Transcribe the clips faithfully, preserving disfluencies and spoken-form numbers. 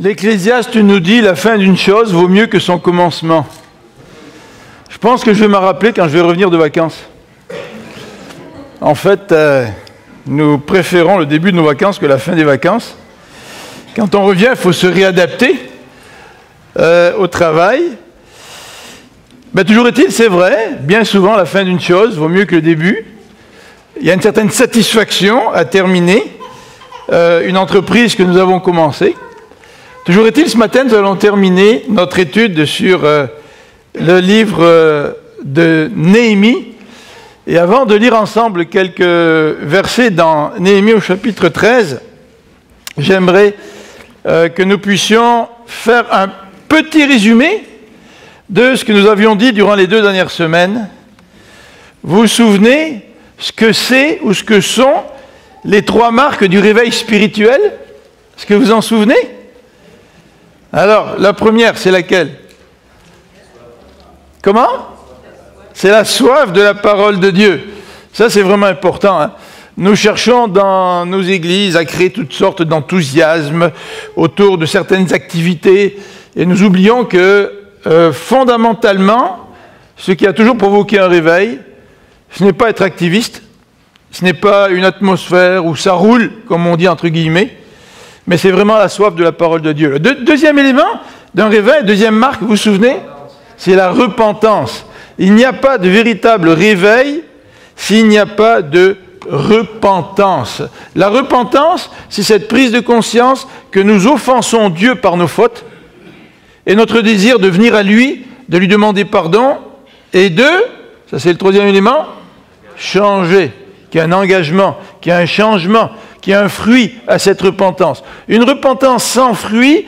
L'Ecclésiaste nous dit la fin d'une chose vaut mieux que son commencement. Je pense que je vais m'en rappeler quand je vais revenir de vacances. En fait, euh, nous préférons le début de nos vacances que la fin des vacances. Quand on revient, il faut se réadapter euh, au travail. Ben, toujours est-il, c'est vrai, bien souvent la fin d'une chose vaut mieux que le début. Il y a une certaine satisfaction à terminer euh, une entreprise que nous avons commencée. Toujours est-il, ce matin, nous allons terminer notre étude sur euh, le livre euh, de Néhémie. Et avant de lire ensemble quelques versets dans Néhémie au chapitre treize, j'aimerais euh, que nous puissions faire un petit résumé de ce que nous avions dit durant les deux dernières semaines. Vous vous souvenez ce que c'est ou ce que sont les trois marques du réveil spirituel? Est-ce que vous en souvenez? Alors, la première, c'est laquelle? Comment? C'est la soif de la parole de Dieu. Ça, c'est vraiment important. Hein? Nous cherchons dans nos églises à créer toutes sortes d'enthousiasmes autour de certaines activités et nous oublions que, euh, fondamentalement, ce qui a toujours provoqué un réveil, ce n'est pas être activiste, ce n'est pas une atmosphère où ça roule, comme on dit entre guillemets, mais c'est vraiment la soif de la parole de Dieu. Le deux, deuxième élément d'un réveil, deuxième marque, vous vous souvenez? C'est la repentance. Il n'y a pas de véritable réveil s'il n'y a pas de repentance. La repentance, c'est cette prise de conscience que nous offensons Dieu par nos fautes et notre désir de venir à lui, de lui demander pardon et de, ça c'est le troisième élément, changer, qu'il y a un engagement, qu'il y a un changement, qu'il y a un fruit à cette repentance. Une repentance sans fruit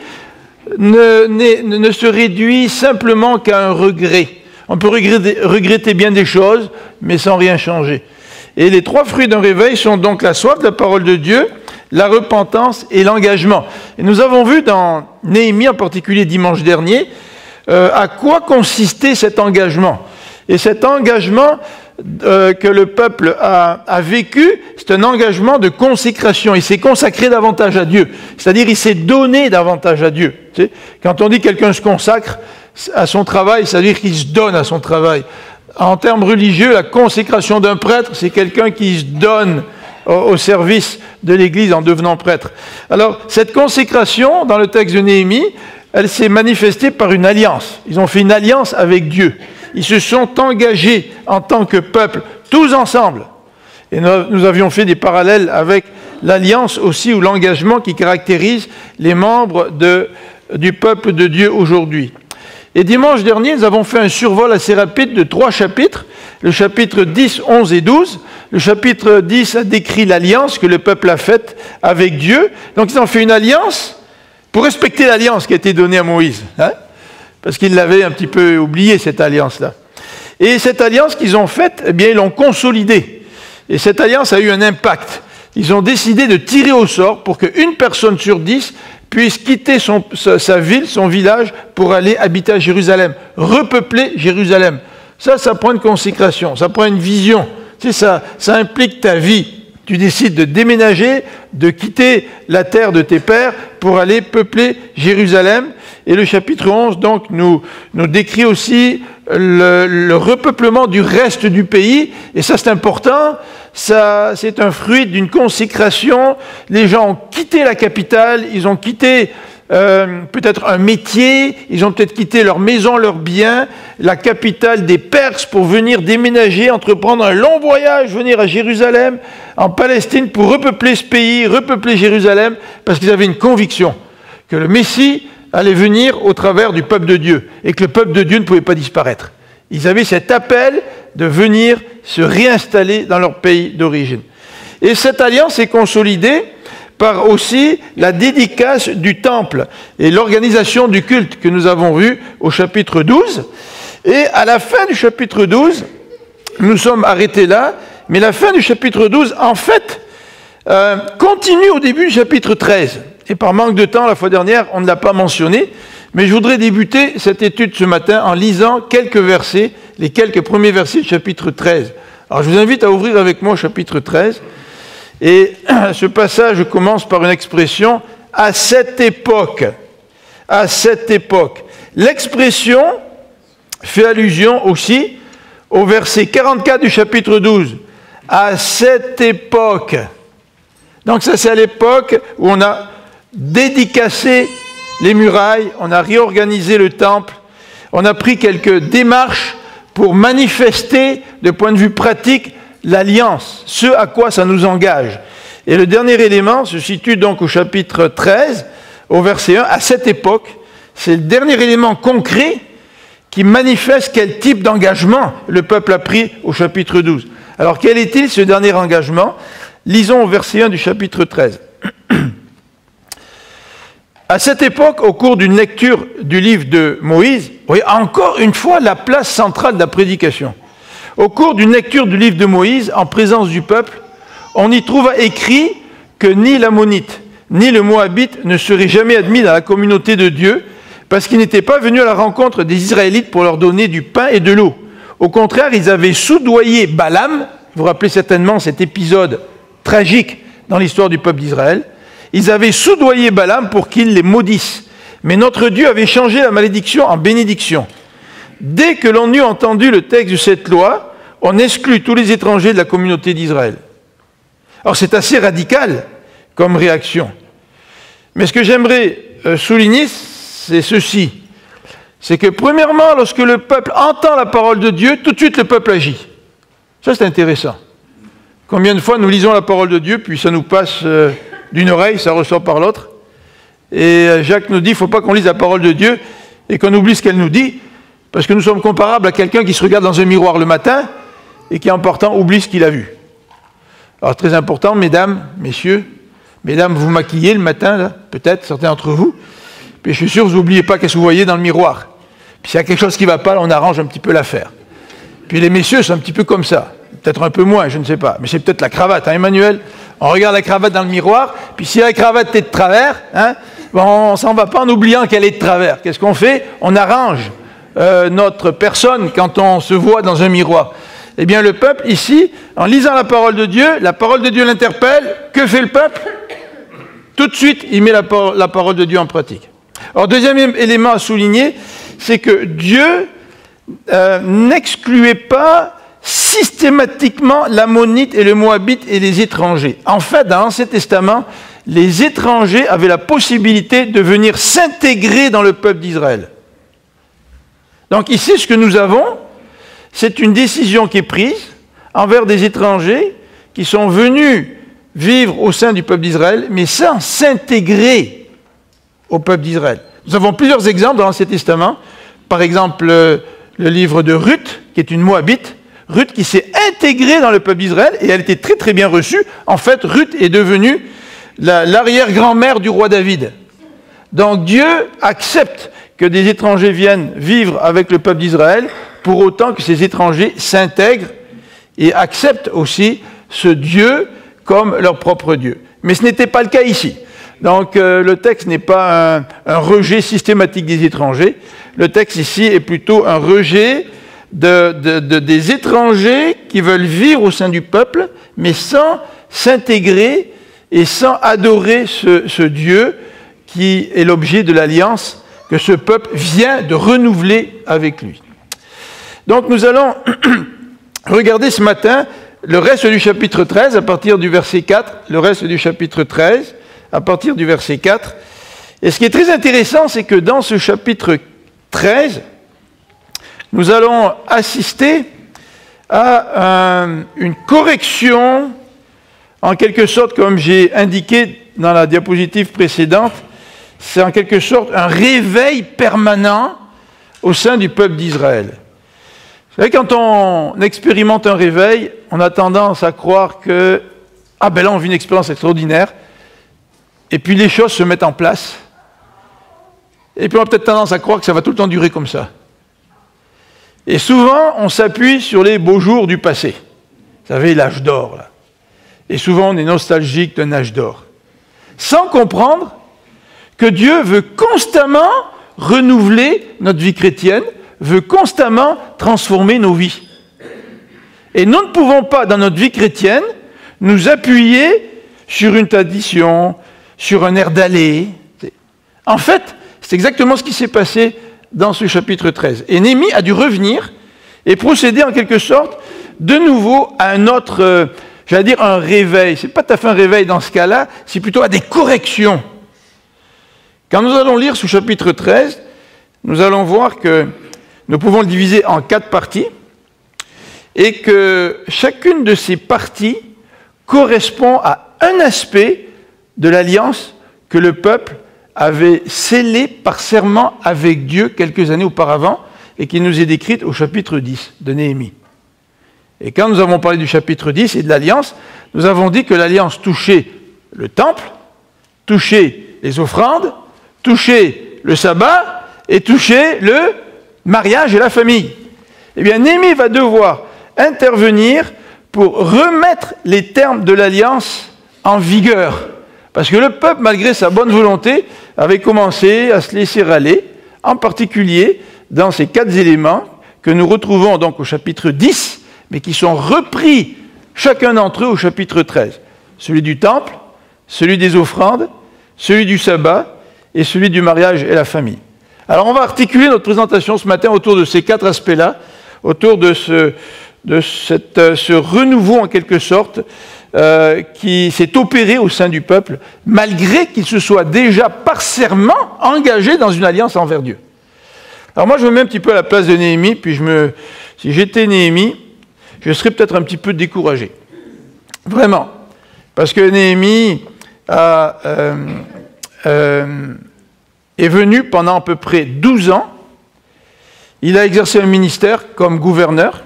ne, ne, ne se réduit simplement qu'à un regret. On peut regretter, regretter bien des choses, mais sans rien changer. Et les trois fruits d'un réveil sont donc la soif de la parole de Dieu, la repentance et l'engagement. Et nous avons vu dans Néhémie, en particulier dimanche dernier, euh, à quoi consistait cet engagement. Et cet engagement euh, que le peuple a, a vécu, c'est un engagement de consécration. Il s'est consacré davantage à Dieu. C'est-à-dire, il s'est donné davantage à Dieu. Tu sais, quand on dit que quelqu'un se consacre à son travail, c'est-à-dire qu'il se donne à son travail. En termes religieux, la consécration d'un prêtre, c'est quelqu'un qui se donne au, au service de l'Église en devenant prêtre. Alors, cette consécration, dans le texte de Néhémie, elle s'est manifestée par une alliance. Ils ont fait une alliance avec Dieu. Ils se sont engagés en tant que peuple, tous ensemble. Et nous, nous avions fait des parallèles avec l'alliance aussi, ou l'engagement qui caractérise les membres de, du peuple de Dieu aujourd'hui. Et dimanche dernier, nous avons fait un survol assez rapide de trois chapitres, le chapitre dix, onze et douze. Le chapitre dix a décrit l'alliance que le peuple a faite avec Dieu. Donc ils ont fait une alliance pour respecter l'alliance qui a été donnée à Moïse, hein, parce qu'il l'avait un petit peu oublié, cette alliance-là. Et cette alliance qu'ils ont faite, eh bien, ils l'ont consolidée. Et cette alliance a eu un impact. Ils ont décidé de tirer au sort pour qu'une personne sur dix puisse quitter son, sa, sa ville, son village, pour aller habiter à Jérusalem, repeupler Jérusalem. Ça, ça prend une consécration, ça prend une vision. Tu sais, ça, ça implique ta vie. Tu décides de déménager, de quitter la terre de tes pères pour aller peupler Jérusalem. Et le chapitre onze, donc, nous, nous décrit aussi le, le repeuplement du reste du pays. Et ça, c'est important. Ça, c'est un fruit d'une consécration. Les gens ont quitté la capitale, ils ont quitté euh, peut-être un métier, ils ont peut-être quitté leur maison, leurs biens, la capitale des Perses pour venir déménager, entreprendre un long voyage, venir à Jérusalem, en Palestine, pour repeupler ce pays, repeupler Jérusalem, parce qu'ils avaient une conviction que le Messie allait venir au travers du peuple de Dieu, et que le peuple de Dieu ne pouvait pas disparaître. Ils avaient cet appel de venir se réinstaller dans leur pays d'origine. Et cette alliance est consolidée par aussi la dédicace du temple et l'organisation du culte que nous avons vu au chapitre douze. Et à la fin du chapitre douze, nous sommes arrêtés là, mais la fin du chapitre douze, en fait, euh, continue au début du chapitre treize. Et par manque de temps, la fois dernière, on ne l'a pas mentionné, mais je voudrais débuter cette étude ce matin en lisant quelques versets, les quelques premiers versets du chapitre treize. Alors je vous invite à ouvrir avec moi au chapitre treize. Et ce passage commence par une expression « à cette époque ». à cette époque. L'expression fait allusion aussi au verset quarante-quatre du chapitre douze. À cette époque. Donc ça, c'est à l'époque où on a dédicacé les murailles, on a réorganisé le temple, on a pris quelques démarches pour manifester, de point de vue pratique, l'alliance, ce à quoi ça nous engage. Et le dernier élément se situe donc au chapitre treize, au verset un, à cette époque. C'est le dernier élément concret qui manifeste quel type d'engagement le peuple a pris au chapitre douze. Alors quel est-il ce dernier engagement? Lisons au verset un du chapitre treize. À cette époque, au cours d'une lecture du livre de Moïse, vous voyez encore une fois la place centrale de la prédication. Au cours d'une lecture du livre de Moïse, en présence du peuple, on y trouva écrit que ni l'Ammonite, ni le Moabite ne seraient jamais admis dans la communauté de Dieu, parce qu'ils n'étaient pas venus à la rencontre des Israélites pour leur donner du pain et de l'eau. Au contraire, ils avaient soudoyé Balaam, vous vous rappelez certainement cet épisode tragique dans l'histoire du peuple d'Israël, ils avaient soudoyé Balaam pour qu'il les maudisse. Mais notre Dieu avait changé la malédiction en bénédiction. Dès que l'on eut entendu le texte de cette loi, on exclut tous les étrangers de la communauté d'Israël. Alors c'est assez radical comme réaction. Mais ce que j'aimerais souligner, c'est ceci. C'est que premièrement, lorsque le peuple entend la parole de Dieu, tout de suite le peuple agit. Ça c'est intéressant. Combien de fois nous lisons la parole de Dieu, puis ça nous passe euh, d'une oreille, ça ressort par l'autre. Et Jacques nous dit, il ne faut pas qu'on lise la parole de Dieu et qu'on oublie ce qu'elle nous dit, parce que nous sommes comparables à quelqu'un qui se regarde dans un miroir le matin et qui en partant oublie ce qu'il a vu. Alors très important, mesdames, messieurs, mesdames, vous maquillez le matin, là, peut-être, certains d'entre vous, puis je suis sûr que vous n'oubliez pas qu'est-ce que vous voyez dans le miroir. Puis s'il y a quelque chose qui ne va pas, là, on arrange un petit peu l'affaire. Puis les messieurs sont un petit peu comme ça. Peut-être un peu moins, je ne sais pas. Mais c'est peut-être la cravate, hein, Emmanuel? On regarde la cravate dans le miroir, puis si la cravate est de travers, hein, bon, on ne s'en va pas en oubliant qu'elle est de travers. Qu'est-ce qu'on fait? On arrange euh, notre personne quand on se voit dans un miroir. Eh bien, le peuple, ici, en lisant la parole de Dieu, la parole de Dieu l'interpelle. Que fait le peuple? Tout de suite, il met la, par- la parole de Dieu en pratique. Alors, deuxième élément à souligner, c'est que Dieu euh, n'excluait pas systématiquement l'Ammonite et le Moabite et les étrangers. En fait, dans l'Ancien Testament, les étrangers avaient la possibilité de venir s'intégrer dans le peuple d'Israël. Donc ici, ce que nous avons, c'est une décision qui est prise envers des étrangers qui sont venus vivre au sein du peuple d'Israël, mais sans s'intégrer au peuple d'Israël. Nous avons plusieurs exemples dans l'Ancien Testament. Par exemple, le, le livre de Ruth, qui est une Moabite, Ruth qui s'est intégrée dans le peuple d'Israël et elle était très très bien reçue. En fait, Ruth est devenue la, l'arrière-grand-mère du roi David. Donc Dieu accepte que des étrangers viennent vivre avec le peuple d'Israël pour autant que ces étrangers s'intègrent et acceptent aussi ce Dieu comme leur propre Dieu. Mais ce n'était pas le cas ici. Donc euh, le texte n'est pas un, un rejet systématique des étrangers. Le texte ici est plutôt un rejet De, de, de, des étrangers qui veulent vivre au sein du peuple, mais sans s'intégrer et sans adorer ce, ce Dieu qui est l'objet de l'alliance que ce peuple vient de renouveler avec lui. Donc nous allons regarder ce matin le reste du chapitre treize à partir du verset quatre, le reste du chapitre treize à partir du verset quatre. Et ce qui est très intéressant, c'est que dans ce chapitre treize, nous allons assister à un, une correction, en quelque sorte, comme j'ai indiqué dans la diapositive précédente, c'est en quelque sorte un réveil permanent au sein du peuple d'Israël. Vous savez, quand on expérimente un réveil, on a tendance à croire que, ah ben là on vit une expérience extraordinaire, et puis les choses se mettent en place, et puis on a peut-être tendance à croire que ça va tout le temps durer comme ça. Et souvent, on s'appuie sur les beaux jours du passé. Vous savez, l'âge d'or, là. Et souvent, on est nostalgique d'un âge d'or. Sans comprendre que Dieu veut constamment renouveler notre vie chrétienne, veut constamment transformer nos vies. Et nous ne pouvons pas, dans notre vie chrétienne, nous appuyer sur une tradition, sur un air d'aller. En fait, C'est exactement ce qui s'est passé dans ce chapitre treize. Et Néhémie a dû revenir et procéder en quelque sorte de nouveau à un autre, euh, j'allais dire un réveil. Ce n'est pas tout à fait un réveil dans ce cas-là, c'est plutôt à des corrections. Quand nous allons lire ce chapitre treize, nous allons voir que nous pouvons le diviser en quatre parties et que chacune de ces parties correspond à un aspect de l'alliance que le peuple avait scellée par serment avec Dieu quelques années auparavant et qui nous est décrite au chapitre dix de Néhémie. Et quand nous avons parlé du chapitre dix et de l'alliance, nous avons dit que l'alliance touchait le temple, touchait les offrandes, touchait le sabbat et touchait le mariage et la famille. Eh bien, Néhémie va devoir intervenir pour remettre les termes de l'alliance en vigueur. Parce que le peuple, malgré sa bonne volonté, avait commencé à se laisser aller, en particulier dans ces quatre éléments que nous retrouvons donc au chapitre dix, mais qui sont repris chacun d'entre eux au chapitre treize. Celui du temple, celui des offrandes, celui du sabbat et celui du mariage et la famille. Alors on va articuler notre présentation ce matin autour de ces quatre aspects-là, autour de ce, de cette, ce renouveau en quelque sorte euh, qui s'est opéré au sein du peuple, malgré qu'il se soit déjà par serment engagé dans une alliance envers Dieu. Alors moi je me mets un petit peu à la place de Néhémie, puis je me, si j'étais Néhémie, je serais peut-être un petit peu découragé. Vraiment. Parce que Néhémie a, euh, euh, est venu pendant à peu près douze ans. Il a exercé un ministère comme gouverneur.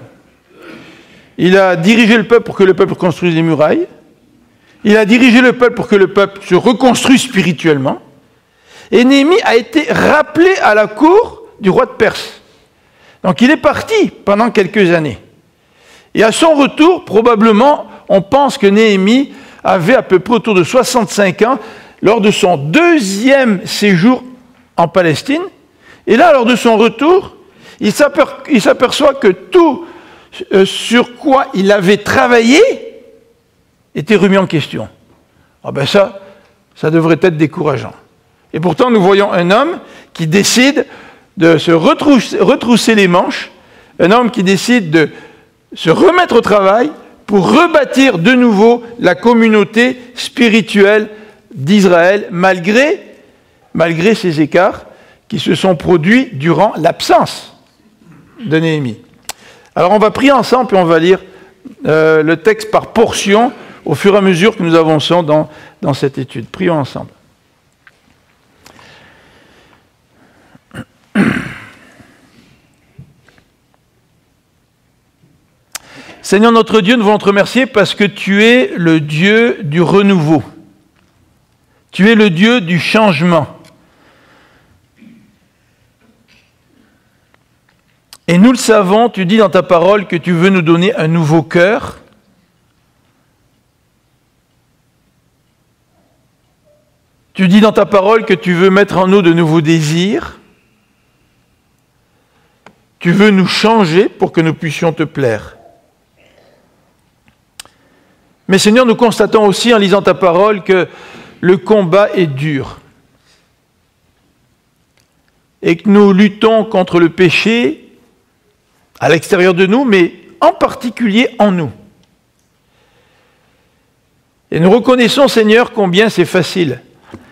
Il a dirigé le peuple pour que le peuple construise les murailles. Il a dirigé le peuple pour que le peuple se reconstruise spirituellement. Et Néhémie a été rappelé à la cour du roi de Perse. Donc il est parti pendant quelques années. Et à son retour, probablement, on pense que Néhémie avait à peu près autour de soixante-cinq ans lors de son deuxième séjour en Palestine. Et là, lors de son retour, il s'aperçoit que tout sur quoi il avait travaillé était remis en question. Ah ben ça, ça devrait être décourageant. Et pourtant, nous voyons un homme qui décide de se retrousser, retrousser les manches, un homme qui décide de se remettre au travail pour rebâtir de nouveau la communauté spirituelle d'Israël, malgré, malgré ces écarts qui se sont produits durant l'absence de Néhémie. Alors on va prier ensemble et on va lire euh, le texte par portion au fur et à mesure que nous avançons dans, dans cette étude. Prions ensemble. Seigneur notre Dieu, nous voulons te remercier parce que tu es le Dieu du renouveau. Tu es le Dieu du changement. Et nous le savons, tu dis dans ta parole que tu veux nous donner un nouveau cœur. Tu dis dans ta parole que tu veux mettre en nous de nouveaux désirs. Tu veux nous changer pour que nous puissions te plaire. Mais Seigneur, nous constatons aussi en lisant ta parole que le combat est dur. Et que nous luttons contre le péché à l'extérieur de nous, mais en particulier en nous. Et nous reconnaissons, Seigneur, combien c'est facile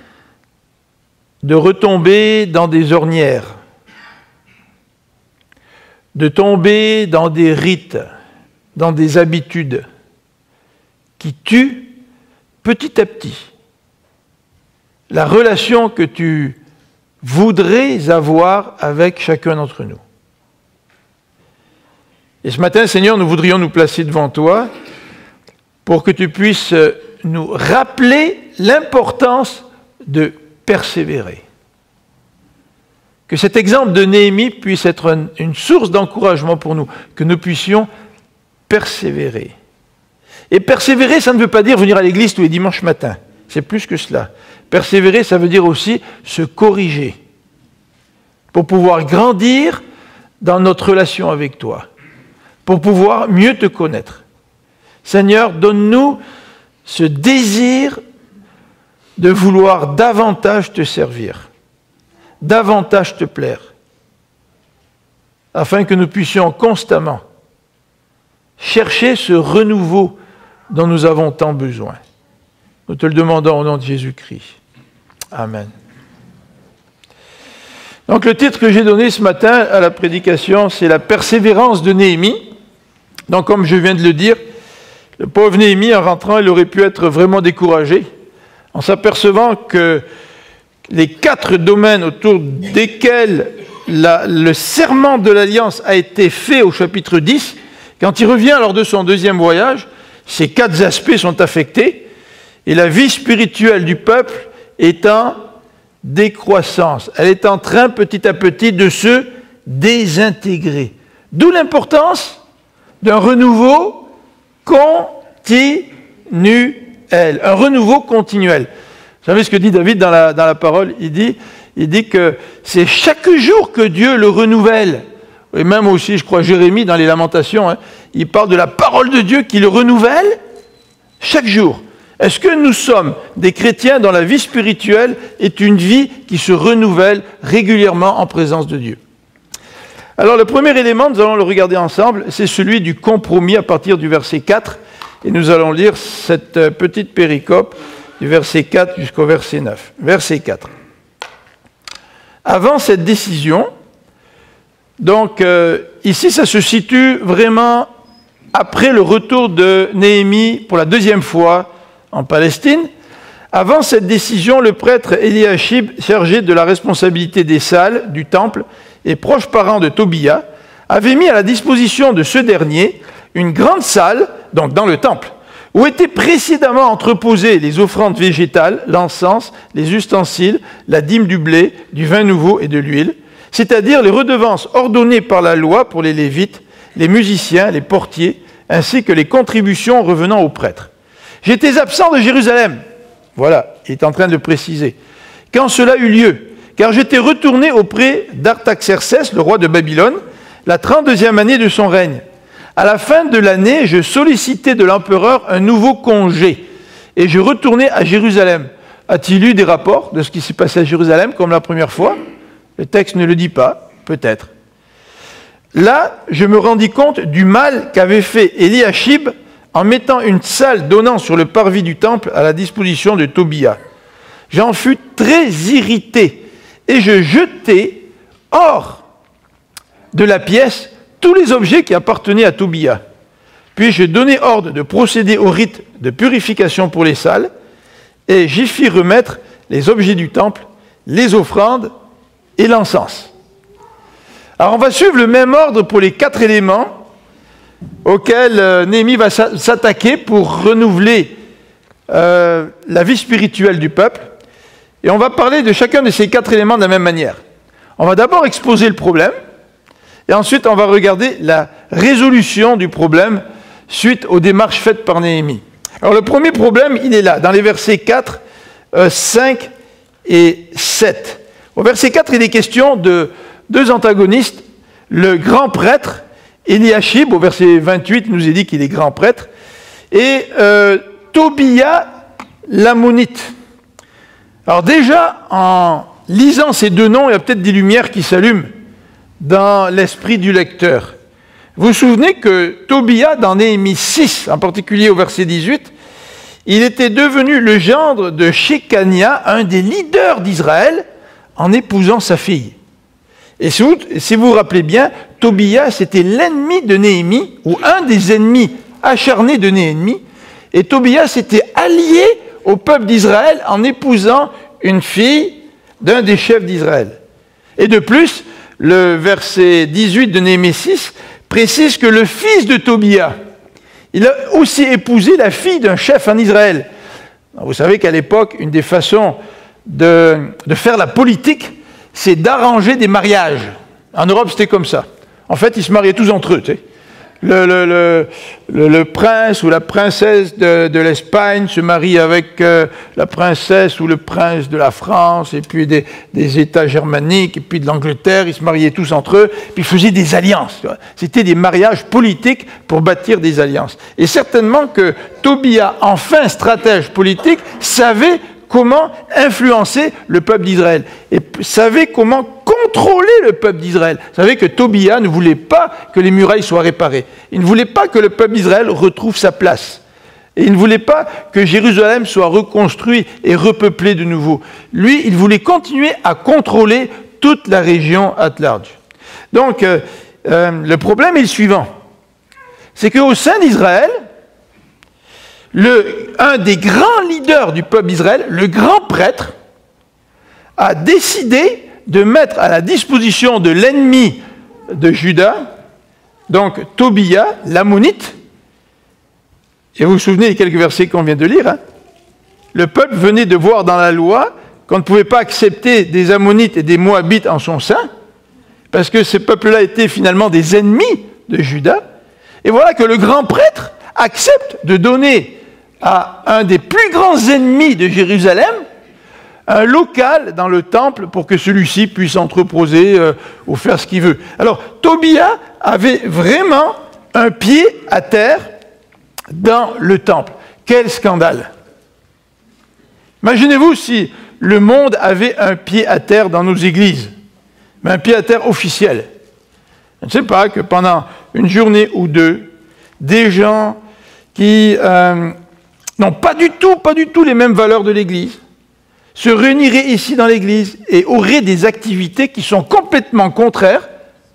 de retomber dans des ornières, de tomber dans des rites, dans des habitudes qui tuent petit à petit la relation que tu voudrais avoir avec chacun d'entre nous. Et ce matin, Seigneur, nous voudrions nous placer devant toi pour que tu puisses nous rappeler l'importance de persévérer. Que cet exemple de Néhémie puisse être une source d'encouragement pour nous, que nous puissions persévérer. Et persévérer, ça ne veut pas dire venir à l'église tous les dimanches matins. C'est plus que cela. Persévérer, ça veut dire aussi se corriger pour pouvoir grandir dans notre relation avec toi, pour pouvoir mieux te connaître. Seigneur, donne-nous ce désir de vouloir davantage te servir, davantage te plaire, afin que nous puissions constamment chercher ce renouveau dont nous avons tant besoin. Nous te le demandons au nom de Jésus-Christ. Amen. Donc le titre que j'ai donné ce matin à la prédication, c'est la persévérance de Néhémie. Donc comme je viens de le dire, le pauvre Néhémie, en rentrant, il aurait pu être vraiment découragé, en s'apercevant que les quatre domaines autour desquels la, le serment de l'Alliance a été fait au chapitre dix, quand il revient lors de son deuxième voyage, ces quatre aspects sont affectés, et la vie spirituelle du peuple est en décroissance. Elle est en train petit à petit de se désintégrer. D'où l'importance d'un renouveau continuel. Un renouveau continuel. Vous savez ce que dit David dans la, dans la parole? Il dit, il dit que c'est chaque jour que Dieu le renouvelle. Et même aussi, je crois, Jérémie, dans les Lamentations, hein, il parle de la parole de Dieu qui le renouvelle chaque jour. Est-ce que nous sommes des chrétiens dont la vie spirituelle est une vie qui se renouvelle régulièrement en présence de Dieu? Alors, le premier élément, nous allons le regarder ensemble, c'est celui du compromis à partir du verset quatre. Et nous allons lire cette petite péricope du verset quatre jusqu'au verset neuf. Verset quatre. Avant cette décision, donc euh, ici ça se situe vraiment après le retour de Néhémie pour la deuxième fois en Palestine. Avant cette décision, le prêtre Eliashib, chargé de la responsabilité des salles du temple et proche parent de Tobia, avait mis à la disposition de ce dernier une grande salle, donc dans le temple, où étaient précédemment entreposées les offrandes végétales, l'encens, les ustensiles, la dîme du blé, du vin nouveau et de l'huile, c'est-à-dire les redevances ordonnées par la loi pour les Lévites, les musiciens, les portiers, ainsi que les contributions revenant aux prêtres. J'étais absent de Jérusalem. Voilà, il est en train de le préciser. Quand cela eut lieu, car j'étais retourné auprès d'Artaxerxès, le roi de Babylone, la trente-deuxième année de son règne. À la fin de l'année, je sollicitai de l'empereur un nouveau congé, et je retournai à Jérusalem. A-t-il eu des rapports de ce qui s'est passé à Jérusalem, comme la première fois? Le texte ne le dit pas, peut-être. Là, je me rendis compte du mal qu'avait fait Eliashib en mettant une salle donnant sur le parvis du temple à la disposition de Tobia. J'en fus très irrité, et je jetai hors de la pièce tous les objets qui appartenaient à Tobia. Puis je donnai ordre de procéder au rite de purification pour les salles, et j'y fis remettre les objets du temple, les offrandes et l'encens. Alors on va suivre le même ordre pour les quatre éléments auxquels euh, Néhémie va s'attaquer pour renouveler euh, la vie spirituelle du peuple. Et on va parler de chacun de ces quatre éléments de la même manière. On va d'abord exposer le problème, et ensuite on va regarder la résolution du problème suite aux démarches faites par Néhémie. Alors le premier problème, il est là, dans les versets quatre, euh, cinq et sept. Au verset quatre, il est question de deux antagonistes, le grand prêtre, Eliashib, au verset vingt-huit, il nous est dit qu'il est grand prêtre, et euh, Tobia, l'ammonite. Alors déjà, en lisant ces deux noms, il y a peut-être des lumières qui s'allument dans l'esprit du lecteur. Vous vous souvenez que Tobia, dans Néhémie six, en particulier au verset dix-huit, il était devenu le gendre de Shekania, un des leaders d'Israël, en épousant sa fille. Et si vous si vous, vous rappelez bien, Tobia, c'était l'ennemi de Néhémie, ou un des ennemis acharnés de Néhémie, et Tobia s'était allié au peuple d'Israël en épousant une fille d'un des chefs d'Israël. Et de plus, le verset dix-huit de Néhémie six précise que le fils de Tobia, il a aussi épousé la fille d'un chef en Israël. Vous savez qu'à l'époque, une des façons de, de faire la politique, c'est d'arranger des mariages. En Europe, c'était comme ça. En fait, ils se mariaient tous entre eux. Tu sais. Le, le, le, le, le prince ou la princesse de, de l'Espagne se marie avec euh, la princesse ou le prince de la France, et puis des, des États germaniques, et puis de l'Angleterre. Ils se mariaient tous entre eux, puis ils faisaient des alliances. C'était des mariages politiques pour bâtir des alliances. Et certainement que Tobia, enfin stratège politique, savait comment influencer le peuple d'Israël et savait comment contrôler le peuple d'Israël. Vous savez que Tobia ne voulait pas que les murailles soient réparées. Il ne voulait pas que le peuple d'Israël retrouve sa place. Et il ne voulait pas que Jérusalem soit reconstruit et repeuplé de nouveau. Lui, il voulait continuer à contrôler toute la région at large. Donc, euh, euh, le problème est le suivant. C'est qu'au sein d'Israël, le, un des grands leaders du peuple d'Israël, le grand prêtre, a décidé de mettre à la disposition de l'ennemi de Juda, donc Tobia, l'ammonite, et vous vous souvenez des quelques versets qu'on vient de lire, hein, le peuple venait de voir dans la loi qu'on ne pouvait pas accepter des ammonites et des moabites en son sein, parce que ces peuples-là étaient finalement des ennemis de Juda, et voilà que le grand prêtre accepte de donner à un des plus grands ennemis de Jérusalem un local dans le temple pour que celui-ci puisse entreposer euh, ou faire ce qu'il veut. Alors, Tobia avait vraiment un pied à terre dans le temple. Quel scandale! Imaginez-vous si le monde avait un pied à terre dans nos églises, mais un pied à terre officiel. Je ne sais pas que pendant une journée ou deux, des gens qui euh, n'ont pas du tout, pas du tout les mêmes valeurs de l'Église, se réuniraient ici dans l'Église et auraient des activités qui sont complètement contraires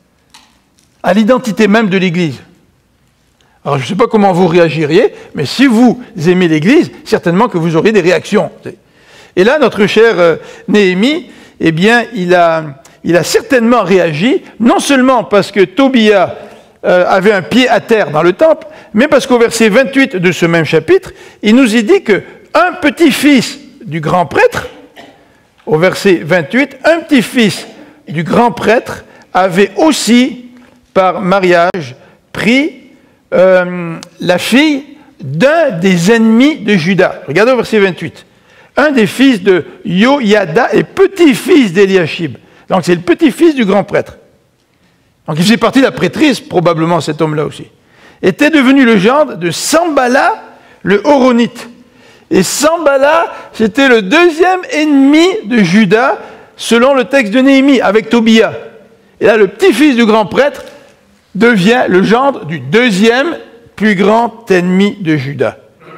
à l'identité même de l'Église. Alors je ne sais pas comment vous réagiriez, mais si vous aimez l'Église, certainement que vous aurez des réactions. Et là, notre cher euh, Néhémie, eh bien, il a, il a certainement réagi, non seulement parce que Tobia euh, avait un pied à terre dans le temple, mais parce qu'au verset vingt-huit de ce même chapitre, il nous est dit qu'un petit-fils du grand prêtre, au verset vingt-huit, un petit-fils du grand prêtre avait aussi, par mariage, pris euh, la fille d'un des ennemis de Juda. Regardez au verset vingt-huit. Un des fils de Yoyada et petit-fils d'Eliashib. Donc c'est le petit-fils du grand prêtre. Donc il faisait partie de la prêtrise, probablement cet homme-là aussi. Était devenu le gendre de Sambala, le Horonite. Et Sambala, c'était le deuxième ennemi de Juda, selon le texte de Néhémie, avec Tobia. Et là, le petit-fils du grand prêtre devient le gendre du deuxième plus grand ennemi de Juda.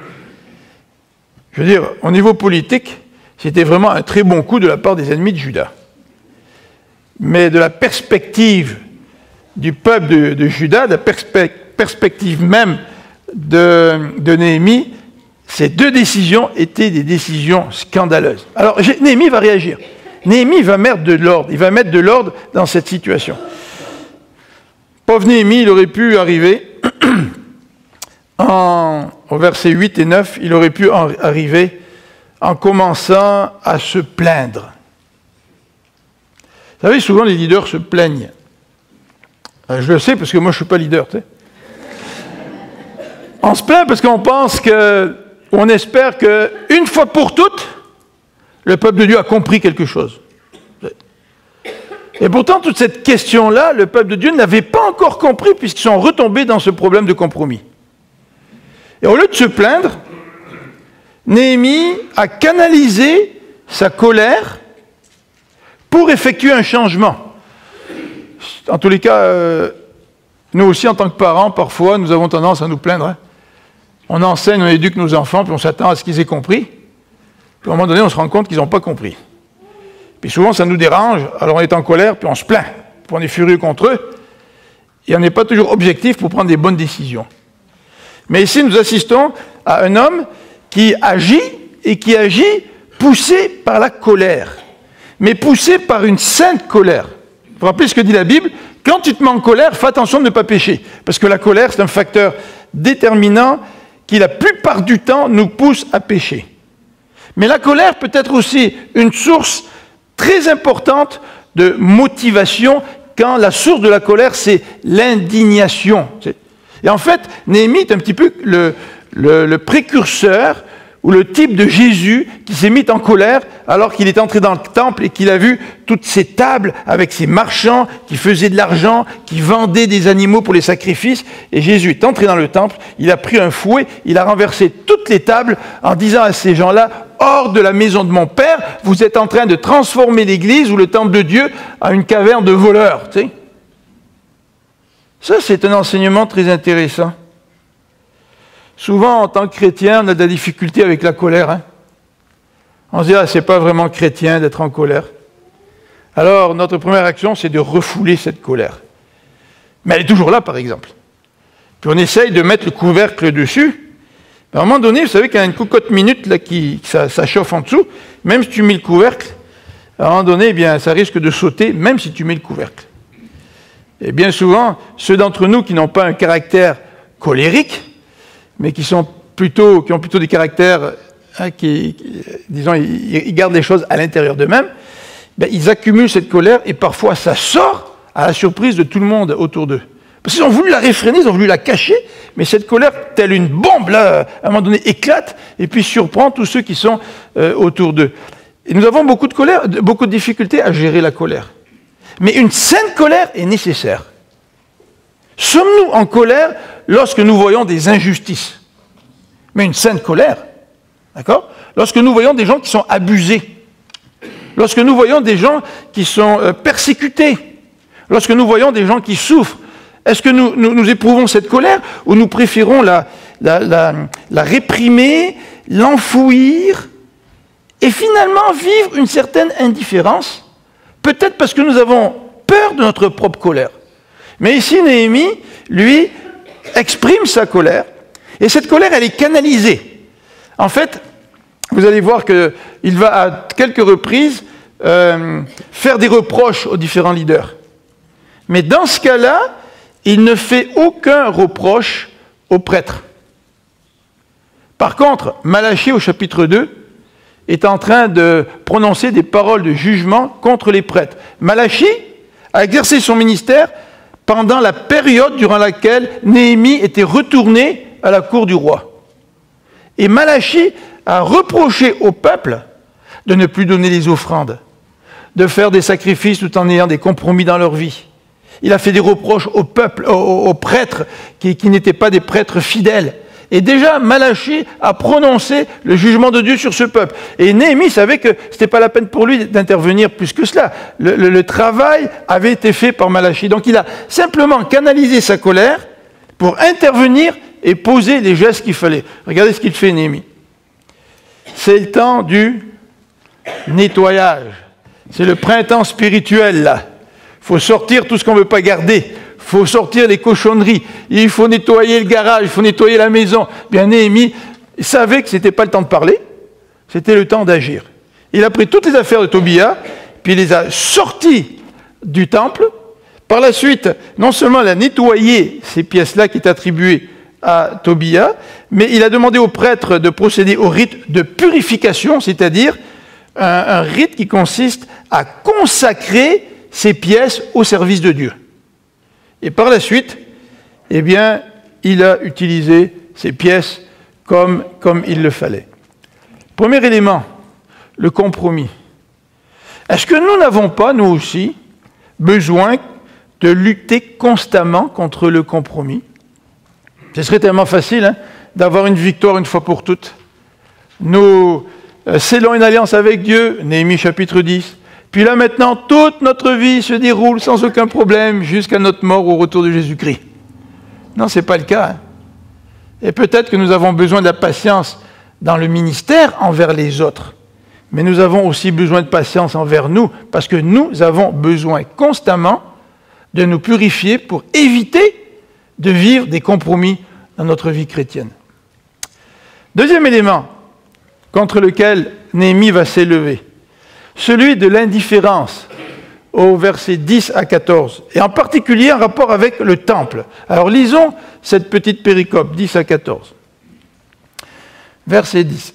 Je veux dire, au niveau politique, c'était vraiment un très bon coup de la part des ennemis de Juda. Mais de la perspective du peuple de, de Juda, de la perspe- perspective même de, de Néhémie, ces deux décisions étaient des décisions scandaleuses. Alors, Néhémie va réagir. Néhémie va mettre de l'ordre. Il va mettre de l'ordre dans cette situation. Pauvre Néhémie, il aurait pu arriver, en, au verset huit et neuf, il aurait pu en, arriver en commençant à se plaindre. Vous savez, souvent les leaders se plaignent. Je le sais parce que moi je ne suis pas leader. Tu sais. On se plaint parce qu'on pense que, on espère qu'une fois pour toutes, le peuple de Dieu a compris quelque chose. Et pourtant, toute cette question-là, le peuple de Dieu n'avait pas encore compris puisqu'ils sont retombés dans ce problème de compromis. Et au lieu de se plaindre, Néhémie a canalisé sa colère pour effectuer un changement. En tous les cas, euh, nous aussi, en tant que parents, parfois, nous avons tendance à nous plaindre. Hein. On enseigne, on éduque nos enfants, puis on s'attend à ce qu'ils aient compris. Puis à un moment donné, on se rend compte qu'ils n'ont pas compris. Puis souvent, ça nous dérange, alors on est en colère, puis on se plaint, puis on est furieux contre eux, et on n'est pas toujours objectif pour prendre des bonnes décisions. Mais ici, nous assistons à un homme qui agit, et qui agit poussé par la colère, mais poussé par une sainte colère. Vous vous rappelez ce que dit la Bible? Quand tu te mets en colère, fais attention de ne pas pécher, parce que la colère, c'est un facteur déterminant qui, la plupart du temps, nous pousse à pécher. Mais la colère peut être aussi une source très importante de motivation quand la source de la colère, c'est l'indignation. Et en fait, Néhémie est un petit peu le, le, le précurseur ou le type de Jésus qui s'est mis en colère alors qu'il est entré dans le temple et qu'il a vu toutes ces tables avec ces marchands qui faisaient de l'argent, qui vendaient des animaux pour les sacrifices. Et Jésus est entré dans le temple, il a pris un fouet, il a renversé toutes les tables en disant à ces gens-là, « Hors de la maison de mon Père, vous êtes en train de transformer l'église ou le temple de Dieu en une caverne de voleurs. » Tu sais? Ça, c'est un enseignement très intéressant. Souvent, en tant que chrétien, on a de la difficulté avec la colère. Hein? On se dit, ah, c'est pas vraiment chrétien d'être en colère. Alors, notre première action, c'est de refouler cette colère. Mais elle est toujours là, par exemple. Puis on essaye de mettre le couvercle dessus. À un moment donné, vous savez qu'il y a une cocotte minute là, qui ça, ça chauffe en dessous. Même si tu mets le couvercle, à un moment donné, eh bien, ça risque de sauter, même si tu mets le couvercle. Et bien souvent, ceux d'entre nous qui n'ont pas un caractère colérique, mais qui sont plutôt, qui ont plutôt des caractères, hein, qui, qui, disons, ils, ils gardent les choses à l'intérieur d'eux-mêmes, ben, ils accumulent cette colère et parfois ça sort à la surprise de tout le monde autour d'eux. Parce qu'ils ont voulu la réfréner, ils ont voulu la cacher, mais cette colère, telle une bombe, là, à un moment donné, éclate et puis surprend tous ceux qui sont euh, autour d'eux. Et nous avons beaucoup de colère, beaucoup de difficultés à gérer la colère. Mais une saine colère est nécessaire. Sommes-nous en colère lorsque nous voyons des injustices? Mais une saine colère, d'accord? Lorsque nous voyons des gens qui sont abusés, lorsque nous voyons des gens qui sont euh, persécutés, lorsque nous voyons des gens qui souffrent, est-ce que nous, nous, nous éprouvons cette colère ou nous préférons la, la, la, la réprimer, l'enfouir et finalement vivre une certaine indifférence? Peut-être parce que nous avons peur de notre propre colère. Mais ici, Néhémie, lui, exprime sa colère. Et cette colère, elle est canalisée. En fait, vous allez voir qu'il va à quelques reprises euh, faire des reproches aux différents leaders. Mais dans ce cas-là, il ne fait aucun reproche aux prêtres. Par contre, Malachie, au chapitre deux, est en train de prononcer des paroles de jugement contre les prêtres. Malachie a exercé son ministère pendant la période durant laquelle Néhémie était retourné à la cour du roi. Et Malachie a reproché au peuple de ne plus donner les offrandes, de faire des sacrifices tout en ayant des compromis dans leur vie. Il a fait des reproches au peuple, aux, aux prêtres qui, qui n'étaient pas des prêtres fidèles. Et déjà, Malachie a prononcé le jugement de Dieu sur ce peuple. Et Néhémie savait que ce n'était pas la peine pour lui d'intervenir plus que cela. Le, le, le travail avait été fait par Malachie. Donc il a simplement canalisé sa colère pour intervenir et poser les gestes qu'il fallait. Regardez ce qu'il fait, Néhémie. C'est le temps du nettoyage. C'est le printemps spirituel, là. Il faut sortir tout ce qu'on ne veut pas garder. Il faut sortir les cochonneries, il faut nettoyer le garage, il faut nettoyer la maison. Bien, Néhémie savait que ce n'était pas le temps de parler, c'était le temps d'agir. Il a pris toutes les affaires de Tobia, puis il les a sorties du temple. Par la suite, non seulement il a nettoyé ces pièces-là qui étaient attribuées à Tobia, mais il a demandé aux prêtres de procéder au rite de purification, c'est-à-dire un, un rite qui consiste à consacrer ces pièces au service de Dieu. Et par la suite, eh bien, il a utilisé ces pièces comme, comme il le fallait. Premier élément, le compromis. Est-ce que nous n'avons pas, nous aussi, besoin de lutter constamment contre le compromis? Ce serait tellement facile hein, d'avoir une victoire une fois pour toutes. Nous euh, scellons une alliance avec Dieu, Néhémie chapitre dix. Puis là maintenant, toute notre vie se déroule sans aucun problème jusqu'à notre mort au retour de Jésus-Christ. Non, ce n'est pas le cas. Hein. Et peut-être que nous avons besoin de la patience dans le ministère envers les autres. Mais nous avons aussi besoin de patience envers nous, parce que nous avons besoin constamment de nous purifier pour éviter de vivre des compromis dans notre vie chrétienne. Deuxième élément contre lequel Néhémie va s'élever, celui de l'indifférence, au verset dix à quatorze, et en particulier en rapport avec le temple. Alors lisons cette petite péricope, dix à quatorze. Verset dix.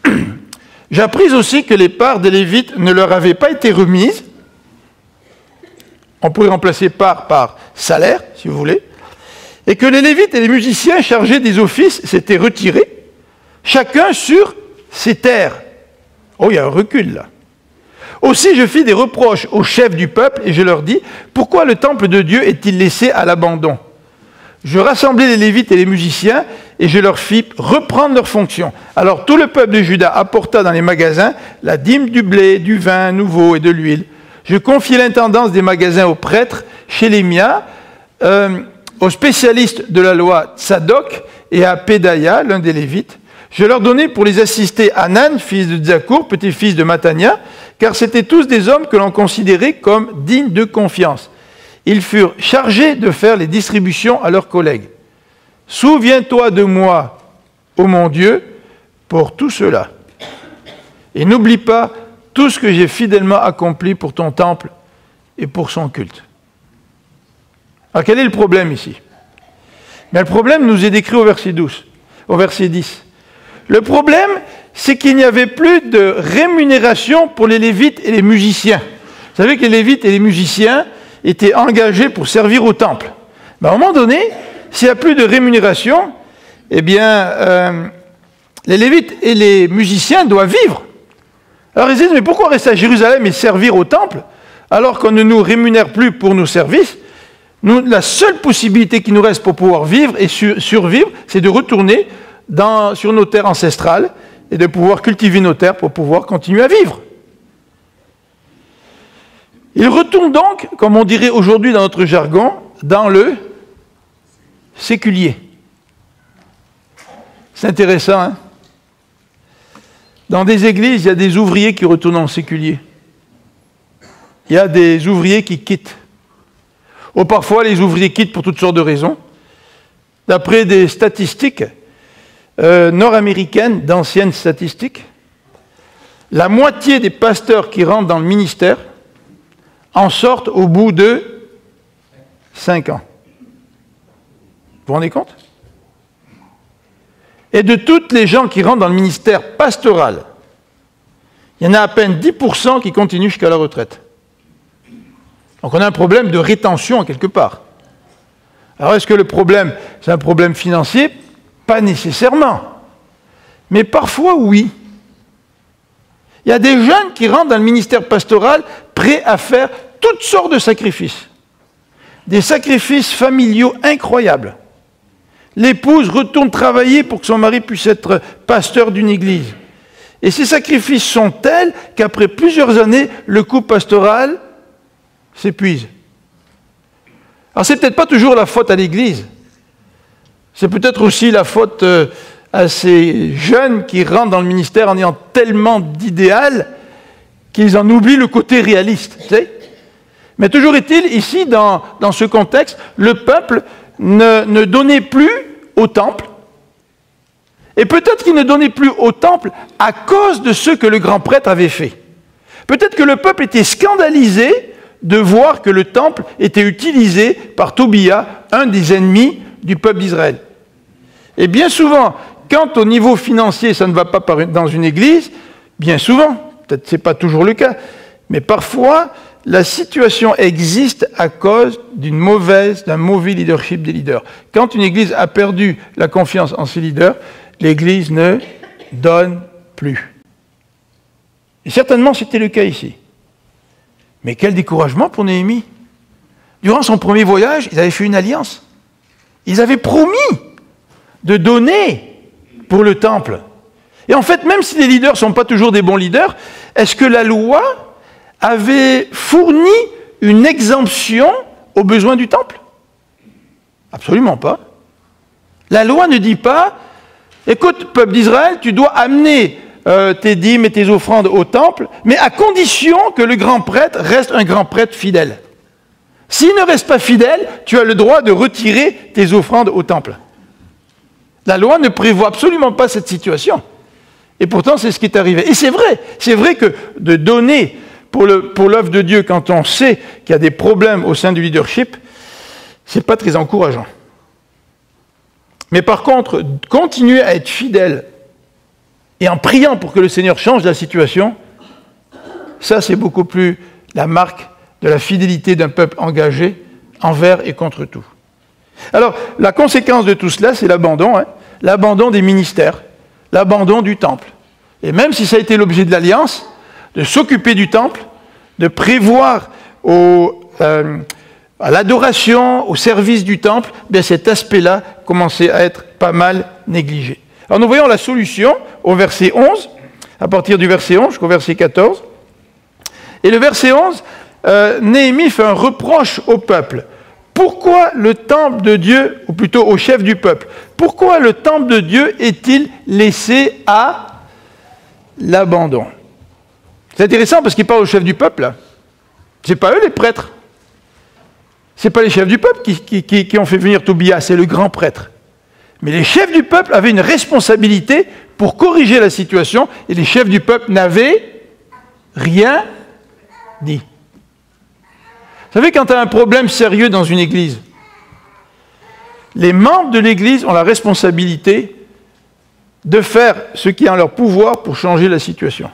« J'appris aussi que les parts des Lévites ne leur avaient pas été remises. » On pourrait remplacer part par salaire, si vous voulez. « Et que les Lévites et les musiciens chargés des offices s'étaient retirés, chacun sur ses terres. Oh, il y a un recul là. Aussi, je fis des reproches aux chefs du peuple et je leur dis, pourquoi le temple de Dieu est-il laissé à l'abandon? Je rassemblai les Lévites et les musiciens et je leur fis reprendre leurs fonctions. Alors tout le peuple de Juda apporta dans les magasins la dîme du blé, du vin nouveau et de l'huile. Je confiai l'intendance des magasins aux prêtres, Chélémia, euh, aux spécialistes de la loi Tsadok et à Pédaïa, l'un des Lévites. Je leur donnai pour les assister Hanan, fils de Zakour, petit-fils de Matania, car c'étaient tous des hommes que l'on considérait comme dignes de confiance. Ils furent chargés de faire les distributions à leurs collègues. Souviens-toi de moi, ô mon Dieu, pour tout cela. Et n'oublie pas tout ce que j'ai fidèlement accompli pour ton temple et pour son culte. Alors quel est le problème ici? Mais le problème nous est décrit au verset douze, au verset dix. Le problème, c'est qu'il n'y avait plus de rémunération pour les Lévites et les musiciens. Vous savez que les Lévites et les musiciens étaient engagés pour servir au temple. Mais à un moment donné, s'il n'y a plus de rémunération, eh bien, euh, les Lévites et les musiciens doivent vivre. Alors ils disent, mais pourquoi rester à Jérusalem et servir au temple, alors qu'on ne nous rémunère plus pour nos services? Nous, la seule possibilité qui nous reste pour pouvoir vivre et sur, survivre, c'est de retourner dans, sur nos terres ancestrales et de pouvoir cultiver nos terres pour pouvoir continuer à vivre. Il retourne donc, comme on dirait aujourd'hui dans notre jargon, dans le séculier. C'est intéressant, hein? Dans des églises, il y a des ouvriers qui retournent en séculier. Il y a des ouvriers qui quittent. Ou parfois, les ouvriers quittent pour toutes sortes de raisons. D'après des statistiques euh, nord-américaines, d'anciennes statistiques, la moitié des pasteurs qui rentrent dans le ministère en sortent au bout de cinq ans. Vous vous rendez compte? Et de toutes les gens qui rentrent dans le ministère pastoral, il y en a à peine dix pour cent qui continuent jusqu'à la retraite. Donc on a un problème de rétention quelque part. Alors est-ce que le problème, c'est un problème financier? Pas nécessairement. Mais parfois, oui. Il y a des jeunes qui rentrent dans le ministère pastoral prêts à faire toutes sortes de sacrifices. Des sacrifices familiaux incroyables. L'épouse retourne travailler pour que son mari puisse être pasteur d'une église. Et ces sacrifices sont tels qu'après plusieurs années, le couple pastoral s'épuise. Alors c'est peut-être pas toujours la faute à l'église. C'est peut-être aussi la faute euh, à ces jeunes qui rentrent dans le ministère en ayant tellement d'idéal qu'ils en oublient le côté réaliste. Tu sais? Mais toujours est-il, ici, dans, dans ce contexte, le peuple ne, ne donnait plus au temple. Et peut-être qu'il ne donnait plus au temple à cause de ce que le grand prêtre avait fait. Peut-être que le peuple était scandalisé de voir que le temple était utilisé par Tobia, un des ennemis du peuple d'Israël. Et bien souvent, quand au niveau financier ça ne va pas dans une église, bien souvent, peut-être ce n'est pas toujours le cas, mais parfois la situation existe à cause d'une mauvaise, d'un mauvais leadership des leaders. Quand une église a perdu la confiance en ses leaders, l'église ne donne plus. Et certainement c'était le cas ici. Mais quel découragement pour Néhémie. Durant son premier voyage, ils avaient fait une alliance. Ils avaient promis de donner pour le temple. Et en fait, même si les leaders ne sont pas toujours des bons leaders, est-ce que la loi avait fourni une exemption aux besoins du temple? Absolument pas. La loi ne dit pas, écoute, peuple d'Israël, tu dois amener euh, tes dîmes et tes offrandes au temple, mais à condition que le grand prêtre reste un grand prêtre fidèle. S'il ne reste pas fidèle, tu as le droit de retirer tes offrandes au temple. La loi ne prévoit absolument pas cette situation. Et pourtant, c'est ce qui est arrivé. Et c'est vrai, c'est vrai que de donner pour, le, pour l'œuvre de Dieu, quand on sait qu'il y a des problèmes au sein du leadership, c'est pas très encourageant. Mais par contre, continuer à être fidèle et en priant pour que le Seigneur change la situation, ça c'est beaucoup plus la marque de la fidélité d'un peuple engagé envers et contre tout. Alors, la conséquence de tout cela, c'est l'abandon, hein, l'abandon des ministères, l'abandon du temple. Et même si ça a été l'objet de l'alliance, de s'occuper du temple, de prévoir au, euh, à l'adoration, au service du temple, bien cet aspect-là commençait à être pas mal négligé. Alors nous voyons la solution au verset onze, à partir du verset onze jusqu'au verset quatorze. Et le verset onze, euh, Néhémie fait un reproche au peuple. Pourquoi le temple de Dieu, ou plutôt au chef du peuple, pourquoi le temple de Dieu est-il laissé à l'abandon? C'est intéressant parce qu'il parle au chef du peuple, là. Ce n'est pas eux les prêtres. Ce n'est pas les chefs du peuple qui, qui, qui, qui ont fait venir Tobia, c'est le grand prêtre. Mais les chefs du peuple avaient une responsabilité pour corriger la situation, et les chefs du peuple n'avaient rien dit. Vous savez, quand tu as un problème sérieux dans une église, les membres de l'église ont la responsabilité de faire ce qui est en leur pouvoir pour changer la situation.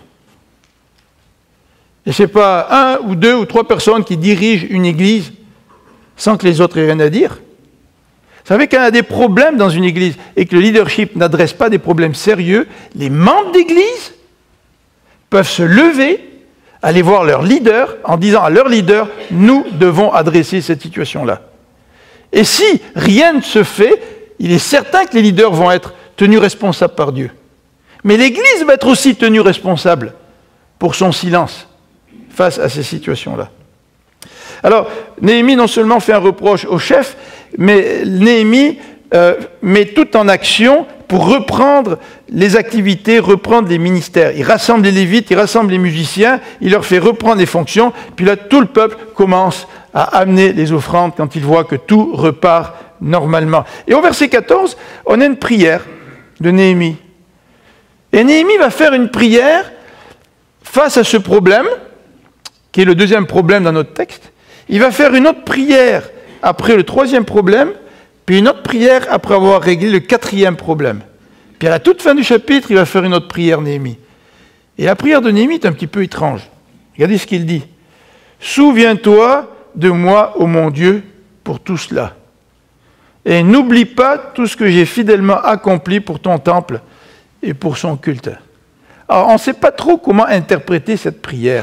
Et ce n'est pas un ou deux ou trois personnes qui dirigent une église sans que les autres aient rien à dire. Vous savez, quand il y a des problèmes dans une église et que le leadership n'adresse pas des problèmes sérieux, les membres d'église peuvent se lever, aller voir leur leader en disant à leur leader, nous devons adresser cette situation-là. Et si rien ne se fait, il est certain que les leaders vont être tenus responsables par Dieu. Mais l'Église va être aussi tenue responsable pour son silence face à ces situations-là. Alors, Néhémie non seulement fait un reproche au chef, mais Néhémie euh, met tout en action pour reprendre les activités, reprendre les ministères. Il rassemble les Lévites, il rassemble les musiciens, il leur fait reprendre les fonctions, puis là, tout le peuple commence à amener les offrandes quand il voit que tout repart normalement. Et au verset quatorze, on a une prière de Néhémie. Et Néhémie va faire une prière face à ce problème, qui est le deuxième problème dans notre texte. Il va faire une autre prière après le troisième problème, puis une autre prière après avoir réglé le quatrième problème. Puis à la toute fin du chapitre, il va faire une autre prière, Néhémie. Et la prière de Néhémie est un petit peu étrange. Regardez ce qu'il dit. « Souviens-toi de moi, ô mon Dieu, pour tout cela. Et n'oublie pas tout ce que j'ai fidèlement accompli pour ton temple et pour son culte. » Alors, on ne sait pas trop comment interpréter cette prière.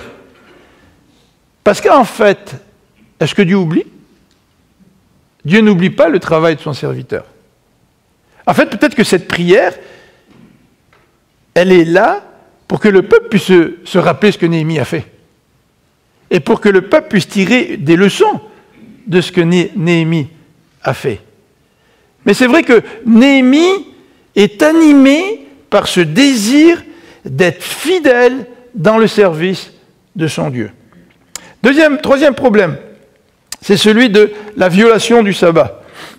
Parce qu'en fait, est-ce que Dieu oublie? Dieu n'oublie pas le travail de son serviteur. En fait, peut-être que cette prière, elle est là pour que le peuple puisse se, se rappeler ce que Néhémie a fait. Et pour que le peuple puisse tirer des leçons de ce que Né, Néhémie a fait. Mais c'est vrai que Néhémie est animé par ce désir d'être fidèle dans le service de son Dieu. Deuxième, troisième problème, c'est celui de la violation du sabbat.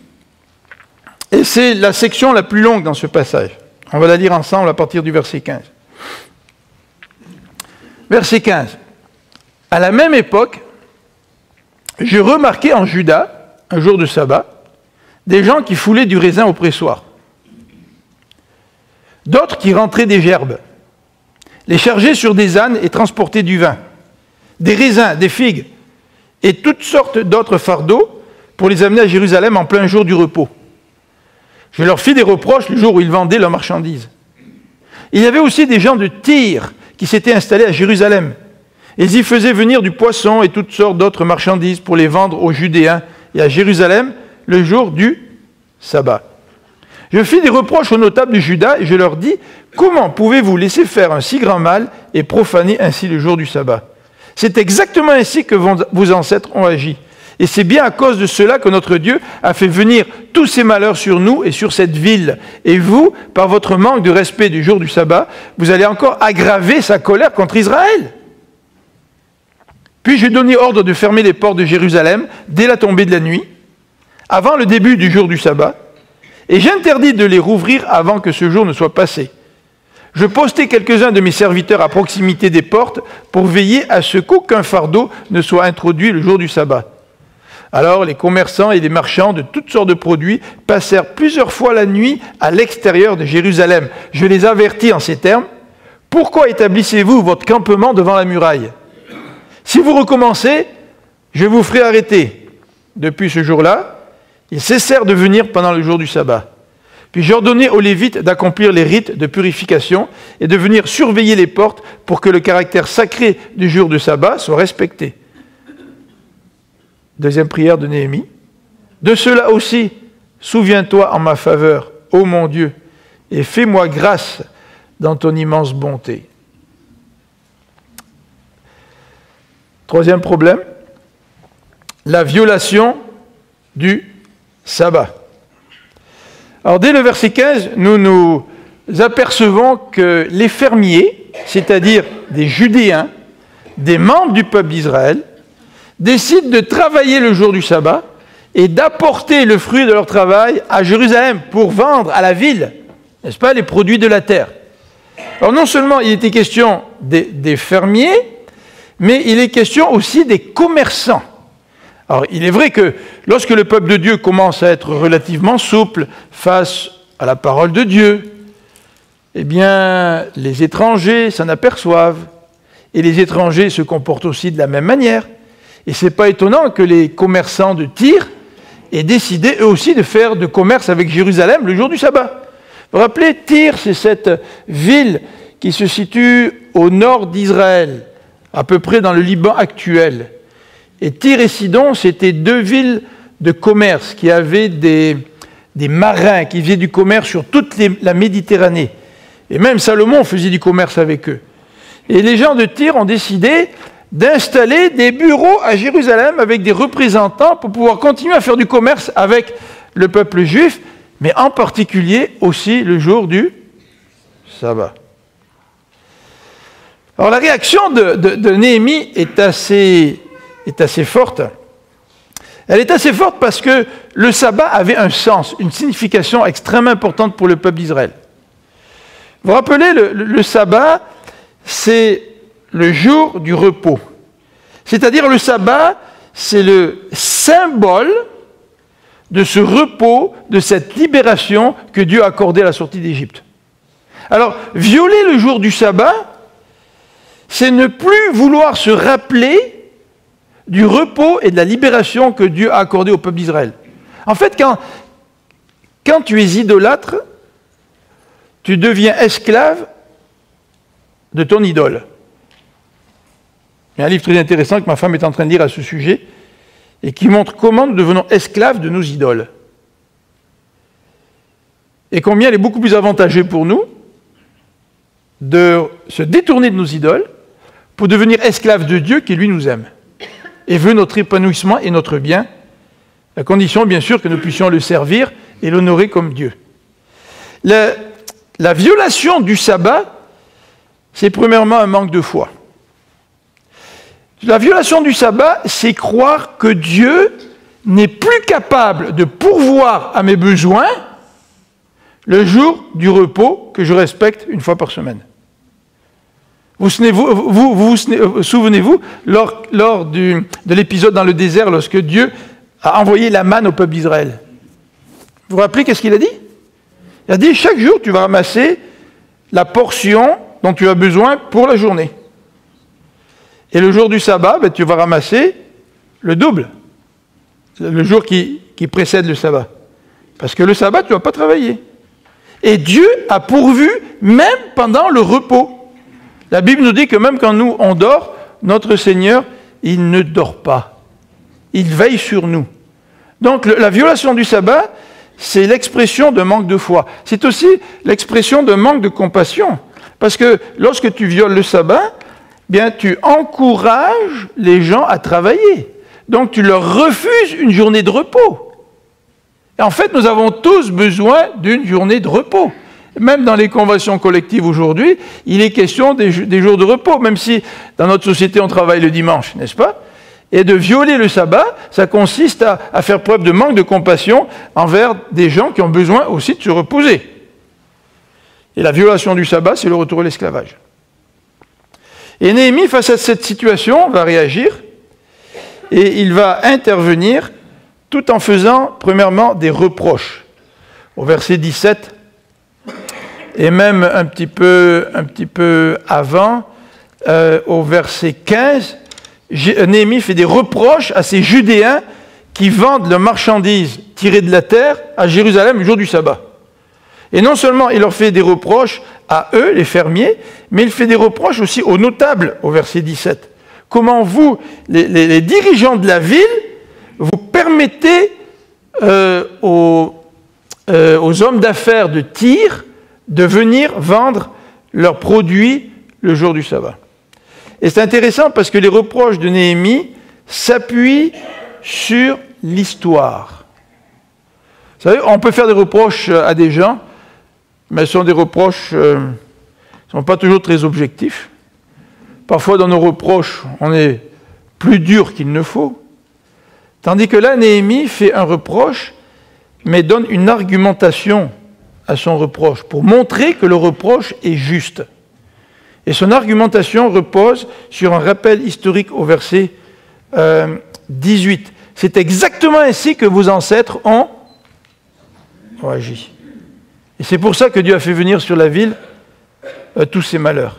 Et c'est la section la plus longue dans ce passage. On va la lire ensemble à partir du verset quinze. Verset quinze. À la même époque, j'ai remarqué en Juda, un jour de sabbat, des gens qui foulaient du raisin au pressoir. D'autres qui rentraient des gerbes, les chargeaient sur des ânes et transportaient du vin, des raisins, des figues, et toutes sortes d'autres fardeaux pour les amener à Jérusalem en plein jour du repos. Je leur fis des reproches le jour où ils vendaient leurs marchandises. Il y avait aussi des gens de Tyr qui s'étaient installés à Jérusalem. Ils y faisaient venir du poisson et toutes sortes d'autres marchandises pour les vendre aux Judéens et à Jérusalem le jour du sabbat. Je fis des reproches aux notables de Juda et je leur dis, comment pouvez-vous laisser faire un si grand mal et profaner ainsi le jour du sabbat? C'est exactement ainsi que vos ancêtres ont agi. Et c'est bien à cause de cela que notre Dieu a fait venir tous ces malheurs sur nous et sur cette ville. Et vous, par votre manque de respect du jour du sabbat, vous allez encore aggraver sa colère contre Israël. Puis j'ai donné ordre de fermer les portes de Jérusalem dès la tombée de la nuit, avant le début du jour du sabbat, et j'interdis de les rouvrir avant que ce jour ne soit passé. Je postai quelques-uns de mes serviteurs à proximité des portes pour veiller à ce qu'aucun fardeau ne soit introduit le jour du sabbat. Alors les commerçants et les marchands de toutes sortes de produits passèrent plusieurs fois la nuit à l'extérieur de Jérusalem. Je les avertis en ces termes, « Pourquoi établissez-vous votre campement devant la muraille? Si vous recommencez, je vous ferai arrêter. » Depuis ce jour-là, ils cessèrent de venir pendant le jour du sabbat. Puis j'ordonnai aux Lévites d'accomplir les rites de purification et de venir surveiller les portes pour que le caractère sacré du jour de sabbat soit respecté. Deuxième prière de Néhémie. De cela aussi, souviens-toi en ma faveur, ô mon Dieu, et fais-moi grâce dans ton immense bonté. Troisième problème, la violation du sabbat. Alors dès le verset quinze, nous nous apercevons que les fermiers, c'est-à-dire des Judéens, des membres du peuple d'Israël, décident de travailler le jour du sabbat et d'apporter le fruit de leur travail à Jérusalem pour vendre à la ville, n'est-ce pas, les produits de la terre. Alors non seulement il était question des, des fermiers, mais il est question aussi des commerçants. Alors il est vrai que lorsque le peuple de Dieu commence à être relativement souple face à la parole de Dieu, eh bien les étrangers s'en aperçoivent, et les étrangers se comportent aussi de la même manière. Et ce n'est pas étonnant que les commerçants de Tyr aient décidé eux aussi de faire de commerce avec Jérusalem le jour du sabbat. Vous vous rappelez, Tyr, c'est cette ville qui se situe au nord d'Israël, à peu près dans le Liban actuel. Et Tyr et Sidon, c'était deux villes de commerce qui avaient des, des marins qui faisaient du commerce sur toute les, la Méditerranée. Et même Salomon faisait du commerce avec eux. Et les gens de Tyr ont décidé d'installer des bureaux à Jérusalem avec des représentants pour pouvoir continuer à faire du commerce avec le peuple juif, mais en particulier aussi le jour du sabbat. Alors la réaction de, de, de Néhémie est assez, est assez forte. Elle est assez forte parce que le sabbat avait un sens, une signification extrêmement importante pour le peuple d'Israël. Vous vous rappelez, le, le, le sabbat, c'est le jour du repos. C'est-à-dire le sabbat, c'est le symbole de ce repos, de cette libération que Dieu a accordée à la sortie d'Égypte. Alors, violer le jour du sabbat, c'est ne plus vouloir se rappeler du repos et de la libération que Dieu a accordé au peuple d'Israël. En fait, quand, quand tu es idolâtre, tu deviens esclave de ton idole. Il y a un livre très intéressant que ma femme est en train de lire à ce sujet et qui montre comment nous devenons esclaves de nos idoles. Et combien il est beaucoup plus avantageux pour nous de se détourner de nos idoles pour devenir esclaves de Dieu qui, lui, nous aime et veut notre épanouissement et notre bien, la condition, bien sûr, que nous puissions le servir et l'honorer comme Dieu. Le, la violation du sabbat, c'est premièrement un manque de foi. La violation du sabbat, c'est croire que Dieu n'est plus capable de pourvoir à mes besoins le jour du repos que je respecte une fois par semaine. Vous souvenez-vous, vous, vous, vous, souvenez-vous lors, lors du, de l'épisode dans le désert, lorsque Dieu a envoyé la manne au peuple d'Israël. Vous vous rappelez qu'est-ce qu'il a dit? Il a dit, chaque jour, tu vas ramasser la portion dont tu as besoin pour la journée. Et le jour du sabbat, ben, tu vas ramasser le double, le jour qui, qui précède le sabbat. Parce que le sabbat, tu ne vas pas travailler. Et Dieu a pourvu même pendant le repos. La Bible nous dit que même quand nous, on dort, notre Seigneur, il ne dort pas. Il veille sur nous. Donc le, la violation du sabbat, c'est l'expression d'un manque de foi. C'est aussi l'expression d'un manque de compassion. Parce que lorsque tu violes le sabbat, bien tu encourages les gens à travailler. Donc tu leur refuses une journée de repos. Et en fait, nous avons tous besoin d'une journée de repos. Même dans les conventions collectives aujourd'hui, il est question des, des jours de repos, même si dans notre société on travaille le dimanche, n'est-ce pas? Et de violer le sabbat, ça consiste à, à faire preuve de manque de compassion envers des gens qui ont besoin aussi de se reposer. Et la violation du sabbat, c'est le retour à l'esclavage. Et Néhémie, face à cette situation, va réagir et il va intervenir tout en faisant, premièrement, des reproches. Au verset dix-sept, et même un petit peu, un petit peu avant, euh, au verset quinze, Néhémie fait des reproches à ces Judéens qui vendent leurs marchandises tirées de la terre à Jérusalem le jour du sabbat. Et non seulement il leur fait des reproches à eux, les fermiers, mais il fait des reproches aussi aux notables, au verset dix-sept. Comment vous, les, les, les dirigeants de la ville, vous permettez euh, aux, euh, aux hommes d'affaires de Tyr de venir vendre leurs produits le jour du sabbat. Et c'est intéressant parce que les reproches de Néhémie s'appuient sur l'histoire. Vous savez, on peut faire des reproches à des gens, mais ce sont des reproches qui euh, ne sont pas toujours très objectifs. Parfois, dans nos reproches, on est plus dur qu'il ne faut. Tandis que là, Néhémie fait un reproche, mais donne une argumentation à son reproche, pour montrer que le reproche est juste. Et son argumentation repose sur un rappel historique au verset euh, dix-huit. C'est exactement ainsi que vos ancêtres ont, ont agi. Et c'est pour ça que Dieu a fait venir sur la ville euh, tous ces malheurs.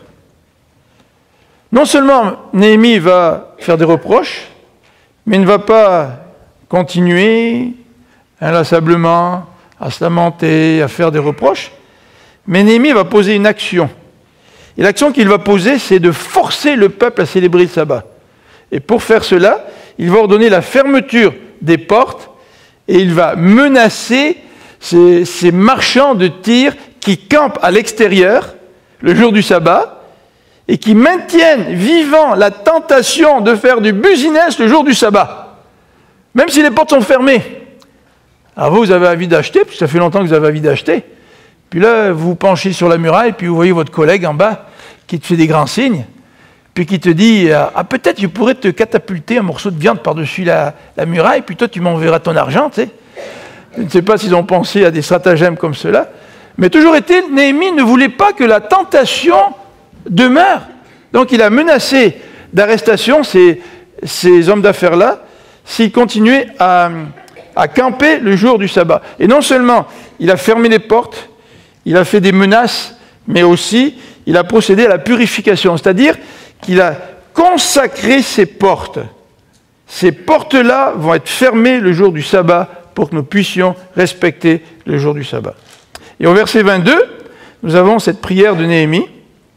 Non seulement Néhémie va faire des reproches, mais il ne va pas continuer inlassablement à se lamenter, à faire des reproches, mais Néhémie va poser une action. Et l'action qu'il va poser, c'est de forcer le peuple à célébrer le sabbat. Et pour faire cela, il va ordonner la fermeture des portes et il va menacer ces, ces marchands de Tyr qui campent à l'extérieur le jour du sabbat et qui maintiennent vivant la tentation de faire du business le jour du sabbat, même si les portes sont fermées. Alors vous, vous avez envie d'acheter, puis ça fait longtemps que vous avez envie d'acheter. Puis là, vous vous penchez sur la muraille, puis vous voyez votre collègue en bas qui te fait des grands signes, puis qui te dit « Ah, peut-être je pourrais te catapulter un morceau de viande par-dessus la, la muraille, puis toi, tu m'enverras ton argent, tu sais. » Je ne sais pas s'ils ont pensé à des stratagèmes comme cela. Mais toujours est-il, Néhémie ne voulait pas que la tentation demeure. Donc il a menacé d'arrestation ces, ces hommes d'affaires-là s'ils continuaient à, à camper le jour du sabbat. Et non seulement il a fermé les portes, il a fait des menaces, mais aussi il a procédé à la purification, c'est-à-dire qu'il a consacré ses portes. Ces portes-là vont être fermées le jour du sabbat pour que nous puissions respecter le jour du sabbat. Et au verset vingt-deux, nous avons cette prière de Néhémie.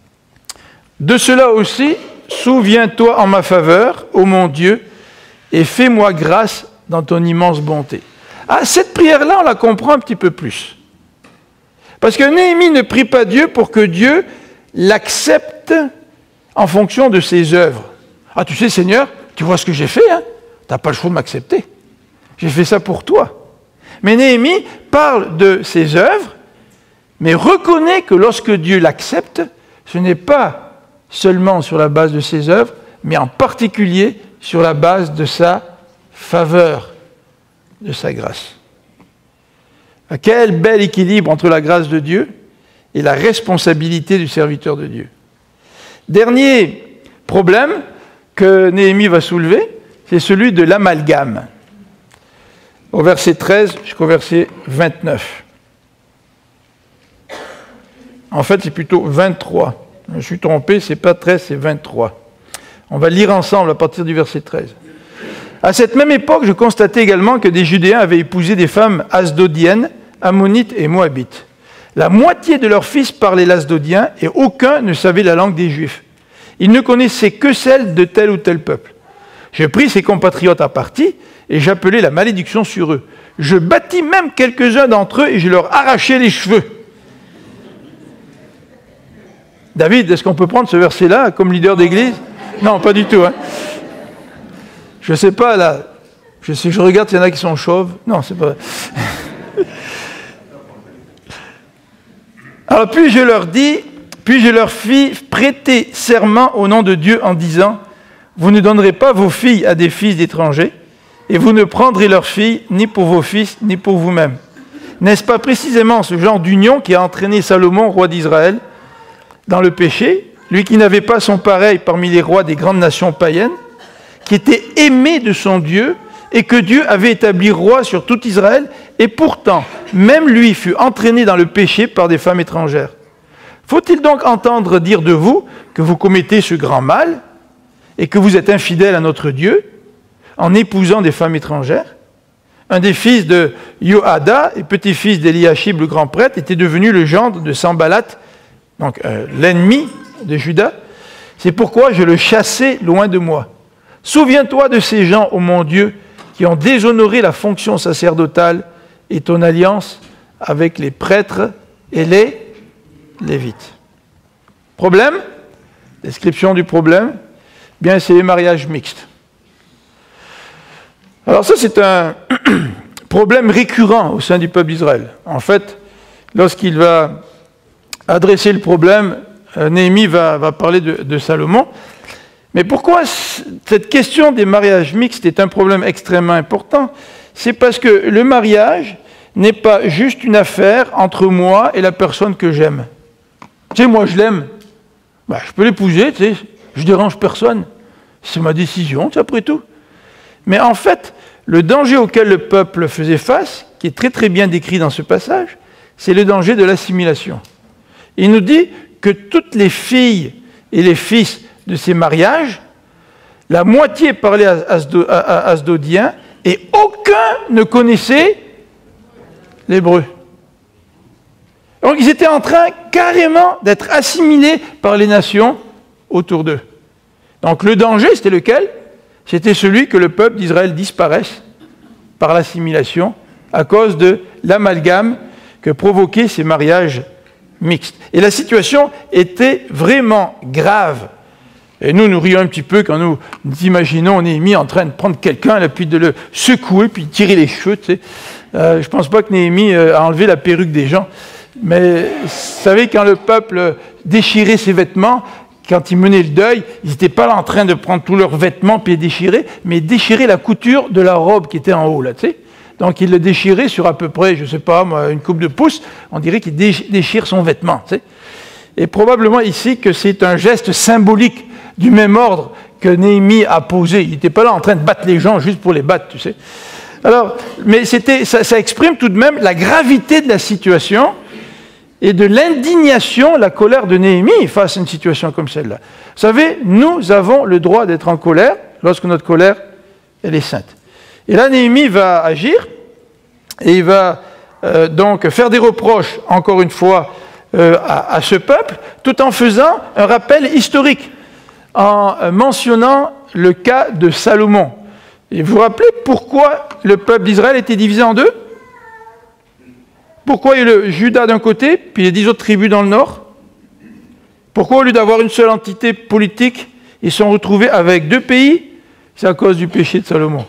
« De cela aussi, souviens-toi en ma faveur, ô mon Dieu, et fais-moi grâce dans ton immense bonté. » Ah, cette prière-là, on la comprend un petit peu plus. Parce que Néhémie ne prie pas Dieu pour que Dieu l'accepte en fonction de ses œuvres. Ah, tu sais, Seigneur, tu vois ce que j'ai fait, hein? Tu n'as pas le choix de m'accepter. J'ai fait ça pour toi. Mais Néhémie parle de ses œuvres, mais reconnaît que lorsque Dieu l'accepte, ce n'est pas seulement sur la base de ses œuvres, mais en particulier sur la base de sa faveur, de sa grâce. Quel bel équilibre entre la grâce de Dieu et la responsabilité du serviteur de Dieu. Dernier problème que Néhémie va soulever, c'est celui de l'amalgame. Au verset treize jusqu'au verset vingt-neuf. En fait, c'est plutôt vingt-trois. Je me suis trompé, c'est pas treize, c'est vingt-trois. On va lire ensemble à partir du verset treize. À cette même époque, je constatais également que des Judéens avaient épousé des femmes asdodiennes, ammonites et moabites. La moitié de leurs fils parlaient l'asdodien et aucun ne savait la langue des Juifs. Ils ne connaissaient que celle de tel ou tel peuple. Je pris ces compatriotes à partie et j'appelai la malédiction sur eux. Je battis même quelques-uns d'entre eux et je leur arrachai les cheveux. David, est-ce qu'on peut prendre ce verset-là comme leader d'église? Non, pas du tout. Hein. Je ne sais pas, là. Je, sais, je regarde s'il y en a qui sont chauves. Non, c'est pas... Alors, puis je leur dis, puis je leur fis prêter serment au nom de Dieu en disant, vous ne donnerez pas vos filles à des fils d'étrangers, et vous ne prendrez leurs filles ni pour vos fils, ni pour vous-même. N'est-ce pas précisément ce genre d'union qui a entraîné Salomon, roi d'Israël, dans le péché, lui qui n'avait pas son pareil parmi les rois des grandes nations païennes, qui était aimé de son Dieu, et que Dieu avait établi roi sur tout Israël, et pourtant, même lui fut entraîné dans le péché par des femmes étrangères. Faut-il donc entendre dire de vous que vous commettez ce grand mal, et que vous êtes infidèles à notre Dieu, en épousant des femmes étrangères? un des fils de Yoada et petit-fils d'Eliashib, le grand prêtre, était devenu le gendre de Sambalat, donc euh, l'ennemi de Juda. C'est pourquoi je le chassai loin de moi. Souviens-toi de ces gens, ô mon Dieu, qui ont déshonoré la fonction sacerdotale et ton alliance avec les prêtres et les Lévites. Problème, description du problème, bien c'est les mariages mixtes. Alors ça c'est un problème récurrent au sein du peuple d'Israël. En fait, lorsqu'il va adresser le problème, Néhémie va, va parler de, de Salomon. Mais pourquoi cette question des mariages mixtes est un problème extrêmement important? C'est parce que le mariage n'est pas juste une affaire entre moi et la personne que j'aime. Tu sais, moi je l'aime, ben, je peux l'épouser, tu sais, je dérange personne. C'est ma décision, c'est après tout. Mais en fait, le danger auquel le peuple faisait face, qui est très très bien décrit dans ce passage, c'est le danger de l'assimilation. Il nous dit que toutes les filles et les fils de ces mariages, la moitié parlait asdodien et aucun ne connaissait l'hébreu. Donc ils étaient en train carrément d'être assimilés par les nations autour d'eux. Donc le danger, c'était lequel? C'était celui que le peuple d'Israël disparaisse par l'assimilation à cause de l'amalgame que provoquaient ces mariages mixtes. Et la situation était vraiment grave. Et nous, nous rions un petit peu quand nous, nous imaginons Néhémie en train de prendre quelqu'un, puis de le secouer, puis de tirer les cheveux. Tu sais. Euh, je ne pense pas que Néhémie euh, a enlevé la perruque des gens. Mais vous savez, quand le peuple déchirait ses vêtements, quand ils menaient le deuil, ils n'étaient pas là en train de prendre tous leurs vêtements puis les déchirer, mais déchirer la couture de la robe qui était en haut, là, tu sais. Donc ils le déchiraient sur à peu près, je ne sais pas, une coupe de pouce, on dirait qu'il déchire son vêtement, tu sais. Et probablement ici que c'est un geste symbolique du même ordre que Néhémie a posé. Il n'était pas là en train de battre les gens juste pour les battre, tu sais. Alors, mais c'était, ça, ça exprime tout de même la gravité de la situation et de l'indignation, la colère de Néhémie face à une situation comme celle-là. Vous savez, nous avons le droit d'être en colère lorsque notre colère, elle est sainte. Et là, Néhémie va agir et il va euh, donc faire des reproches, encore une fois, euh, à, à ce peuple, tout en faisant un rappel historique, en euh, mentionnant le cas de Salomon. Et vous vous rappelez pourquoi le peuple d'Israël était divisé en deux? Pourquoi il y a le Juda d'un côté, puis les dix autres tribus dans le nord? Pourquoi, au lieu d'avoir une seule entité politique, ils sont retrouvés avec deux pays? C'est à cause du péché de Salomon.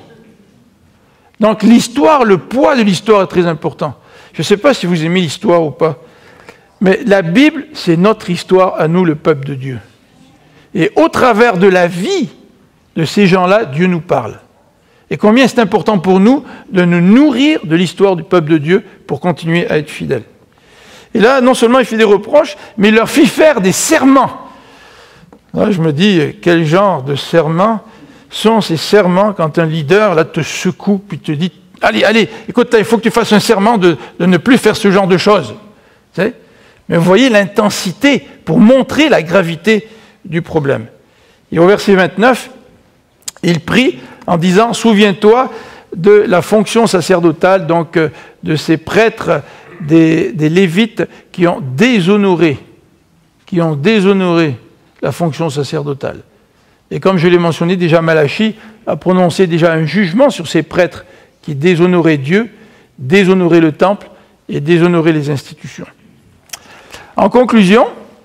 Donc l'histoire, le poids de l'histoire est très important. Je ne sais pas si vous aimez l'histoire ou pas, mais la Bible, c'est notre histoire à nous, le peuple de Dieu. Et au travers de la vie de ces gens-là, Dieu nous parle. Et combien c'est important pour nous de nous nourrir de l'histoire du peuple de Dieu pour continuer à être fidèles. Et là, non seulement il fait des reproches, mais il leur fit faire des serments. Là, je me dis, quel genre de serments sont ces serments quand un leader là, te secoue puis te dit « Allez, allez, écoute, il faut que tu fasses un serment de, de ne plus faire ce genre de choses. » Vous savez? Mais vous voyez l'intensité pour montrer la gravité du problème. Et au verset vingt-neuf, il prie en disant « Souviens-toi de la fonction sacerdotale, donc de ces prêtres, des, des Lévites qui ont déshonoré, qui ont déshonoré la fonction sacerdotale. » Et comme je l'ai mentionné déjà, Malachie a prononcé déjà un jugement sur ces prêtres qui déshonoraient Dieu, déshonoraient le temple et déshonoraient les institutions. En conclusion,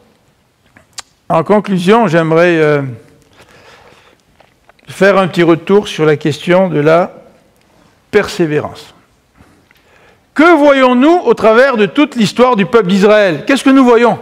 en conclusion, j'aimerais euh, faire un petit retour sur la question de la persévérance. Que voyons-nous au travers de toute l'histoire du peuple d'Israël? Qu'est-ce que nous voyons?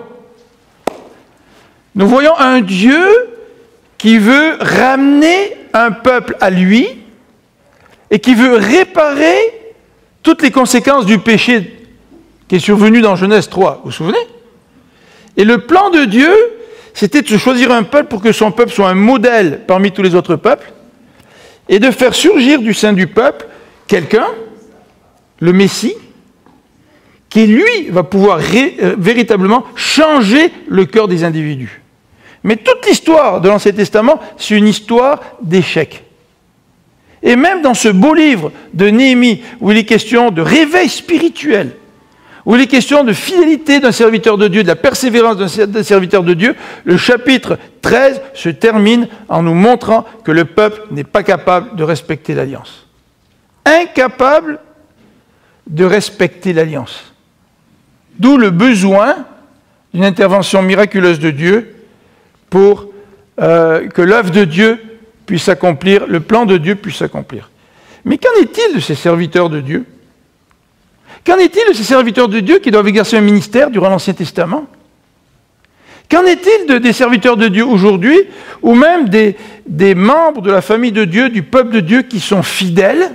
Nous voyons un Dieu qui veut ramener un peuple à lui et qui veut réparer toutes les conséquences du péché qui est survenu dans Genèse trois. Vous vous souvenez? Et le plan de Dieu, c'était de choisir un peuple pour que son peuple soit un modèle parmi tous les autres peuples et de faire surgir du sein du peuple quelqu'un, le Messie, qui lui va pouvoir ré, euh, véritablement changer le cœur des individus. Mais toute l'histoire de l'Ancien Testament, c'est une histoire d'échec. Et même dans ce beau livre de Néhémie, où il est question de réveil spirituel, où il est question de fidélité d'un serviteur de Dieu, de la persévérance d'un serviteur de Dieu, le chapitre treize se termine en nous montrant que le peuple n'est pas capable de respecter l'alliance. Incapable de respecter l'alliance. D'où le besoin d'une intervention miraculeuse de Dieu pour euh, que l'œuvre de Dieu puisse s'accomplir, le plan de Dieu puisse s'accomplir. Mais qu'en est-il de ces serviteurs de Dieu? Qu'en est-il de ces serviteurs de Dieu qui doivent exercer un ministère durant l'Ancien Testament? Qu'en est-il de, des serviteurs de Dieu aujourd'hui, ou même des, des membres de la famille de Dieu, du peuple de Dieu qui sont fidèles,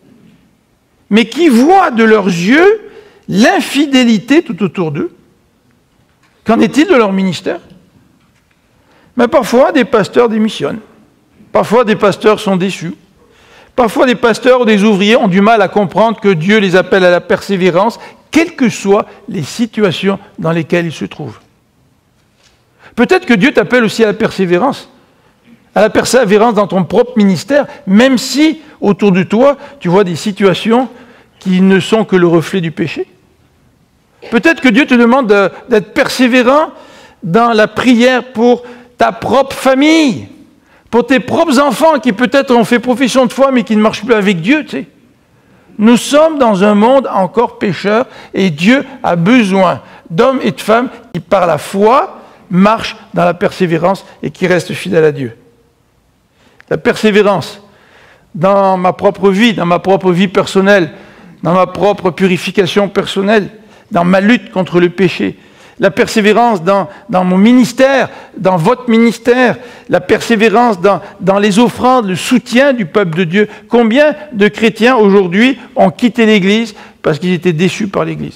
mais qui voient de leurs yeux l'infidélité tout autour d'eux? Qu'en est-il de leur ministère? Mais parfois, des pasteurs démissionnent. Parfois, des pasteurs sont déçus. Parfois, des pasteurs ou des ouvriers ont du mal à comprendre que Dieu les appelle à la persévérance, quelles que soient les situations dans lesquelles ils se trouvent. Peut-être que Dieu t'appelle aussi à la persévérance, à la persévérance dans ton propre ministère, même si, autour de toi, tu vois des situations qui ne sont que le reflet du péché. Peut-être que Dieu te demande de, d'être persévérant dans la prière pour ta propre famille, pour tes propres enfants qui peut-être ont fait profession de foi mais qui ne marchent plus avec Dieu. Tu sais. Nous sommes dans un monde encore pécheur et Dieu a besoin d'hommes et de femmes qui par la foi marchent dans la persévérance et qui restent fidèles à Dieu. La persévérance dans ma propre vie, dans ma propre vie personnelle, dans ma propre purification personnelle, dans ma lutte contre le péché. La persévérance dans, dans mon ministère, dans votre ministère, la persévérance dans, dans les offrandes, le soutien du peuple de Dieu. Combien de chrétiens aujourd'hui ont quitté l'Église parce qu'ils étaient déçus par l'Église?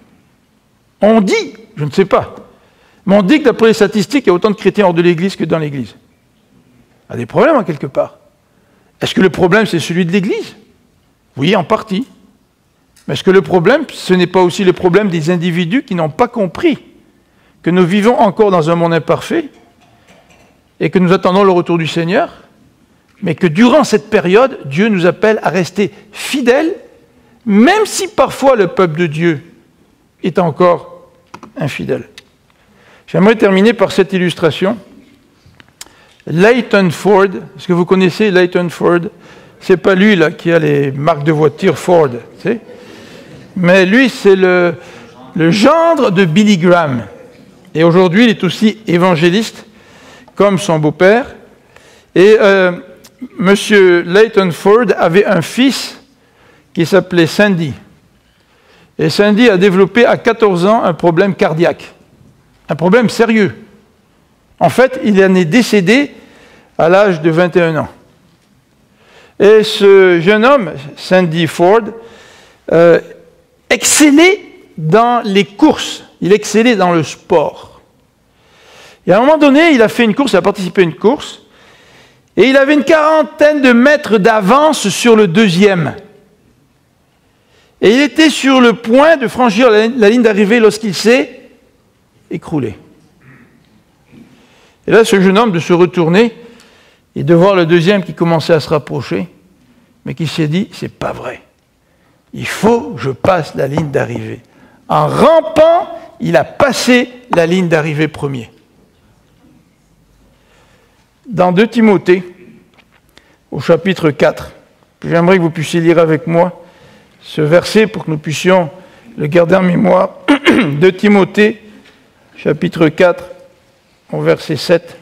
On dit, je ne sais pas, mais on dit que d'après les statistiques, il y a autant de chrétiens hors de l'Église que dans l'Église. Il y a des problèmes en quelque part. Est-ce que le problème c'est celui de l'Église? Oui, en partie. Mais est-ce que le problème, ce n'est pas aussi le problème des individus qui n'ont pas compris que nous vivons encore dans un monde imparfait et que nous attendons le retour du Seigneur, mais que durant cette période, Dieu nous appelle à rester fidèles, même si parfois le peuple de Dieu est encore infidèle. J'aimerais terminer par cette illustration. Leighton Ford, est-ce que vous connaissez Leighton Ford? C'est pas lui là qui a les marques de voiture Ford, tu sais. Mais lui, c'est le, le gendre de Billy Graham. Et aujourd'hui, il est aussi évangéliste, comme son beau-père. Et euh, M. Leighton Ford avait un fils qui s'appelait Sandy. Et Sandy a développé à quatorze ans un problème cardiaque. Un problème sérieux. En fait, il en est décédé à l'âge de vingt et un ans. Et ce jeune homme, Sandy Ford, euh, excellait dans les courses, il excellait dans le sport. Et à un moment donné, il a fait une course, il a participé à une course, et il avait une quarantaine de mètres d'avance sur le deuxième. Et il était sur le point de franchir la, la ligne d'arrivée lorsqu'il s'est écroulé. Et là, ce jeune homme de se retourner et de voir le deuxième qui commençait à se rapprocher, mais qui s'est dit, c'est pas vrai. Il faut que je passe la ligne d'arrivée. En rampant, il a passé la ligne d'arrivée premier. Dans deux Timothée, au chapitre quatre, j'aimerais que vous puissiez lire avec moi ce verset pour que nous puissions le garder en mémoire. deux Timothée, chapitre quatre, au verset sept.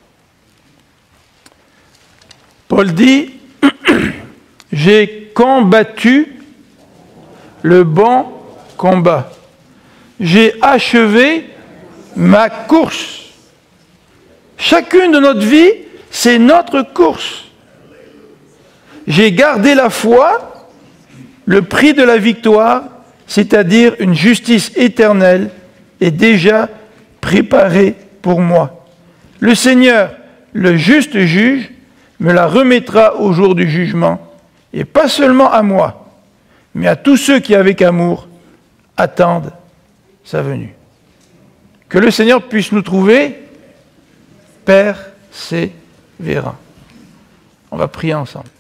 Paul dit, « J'ai combattu le bon combat. J'ai achevé ma course. » Chacune de notre vie, c'est notre course. J'ai gardé la foi, le prix de la victoire, c'est-à-dire une justice éternelle, est déjà préparée pour moi. Le Seigneur, le juste juge, me la remettra au jour du jugement, et pas seulement à moi, mais à tous ceux qui, avec amour, attendent sa venue. Que le Seigneur puisse nous trouver persévérants. On va prier ensemble.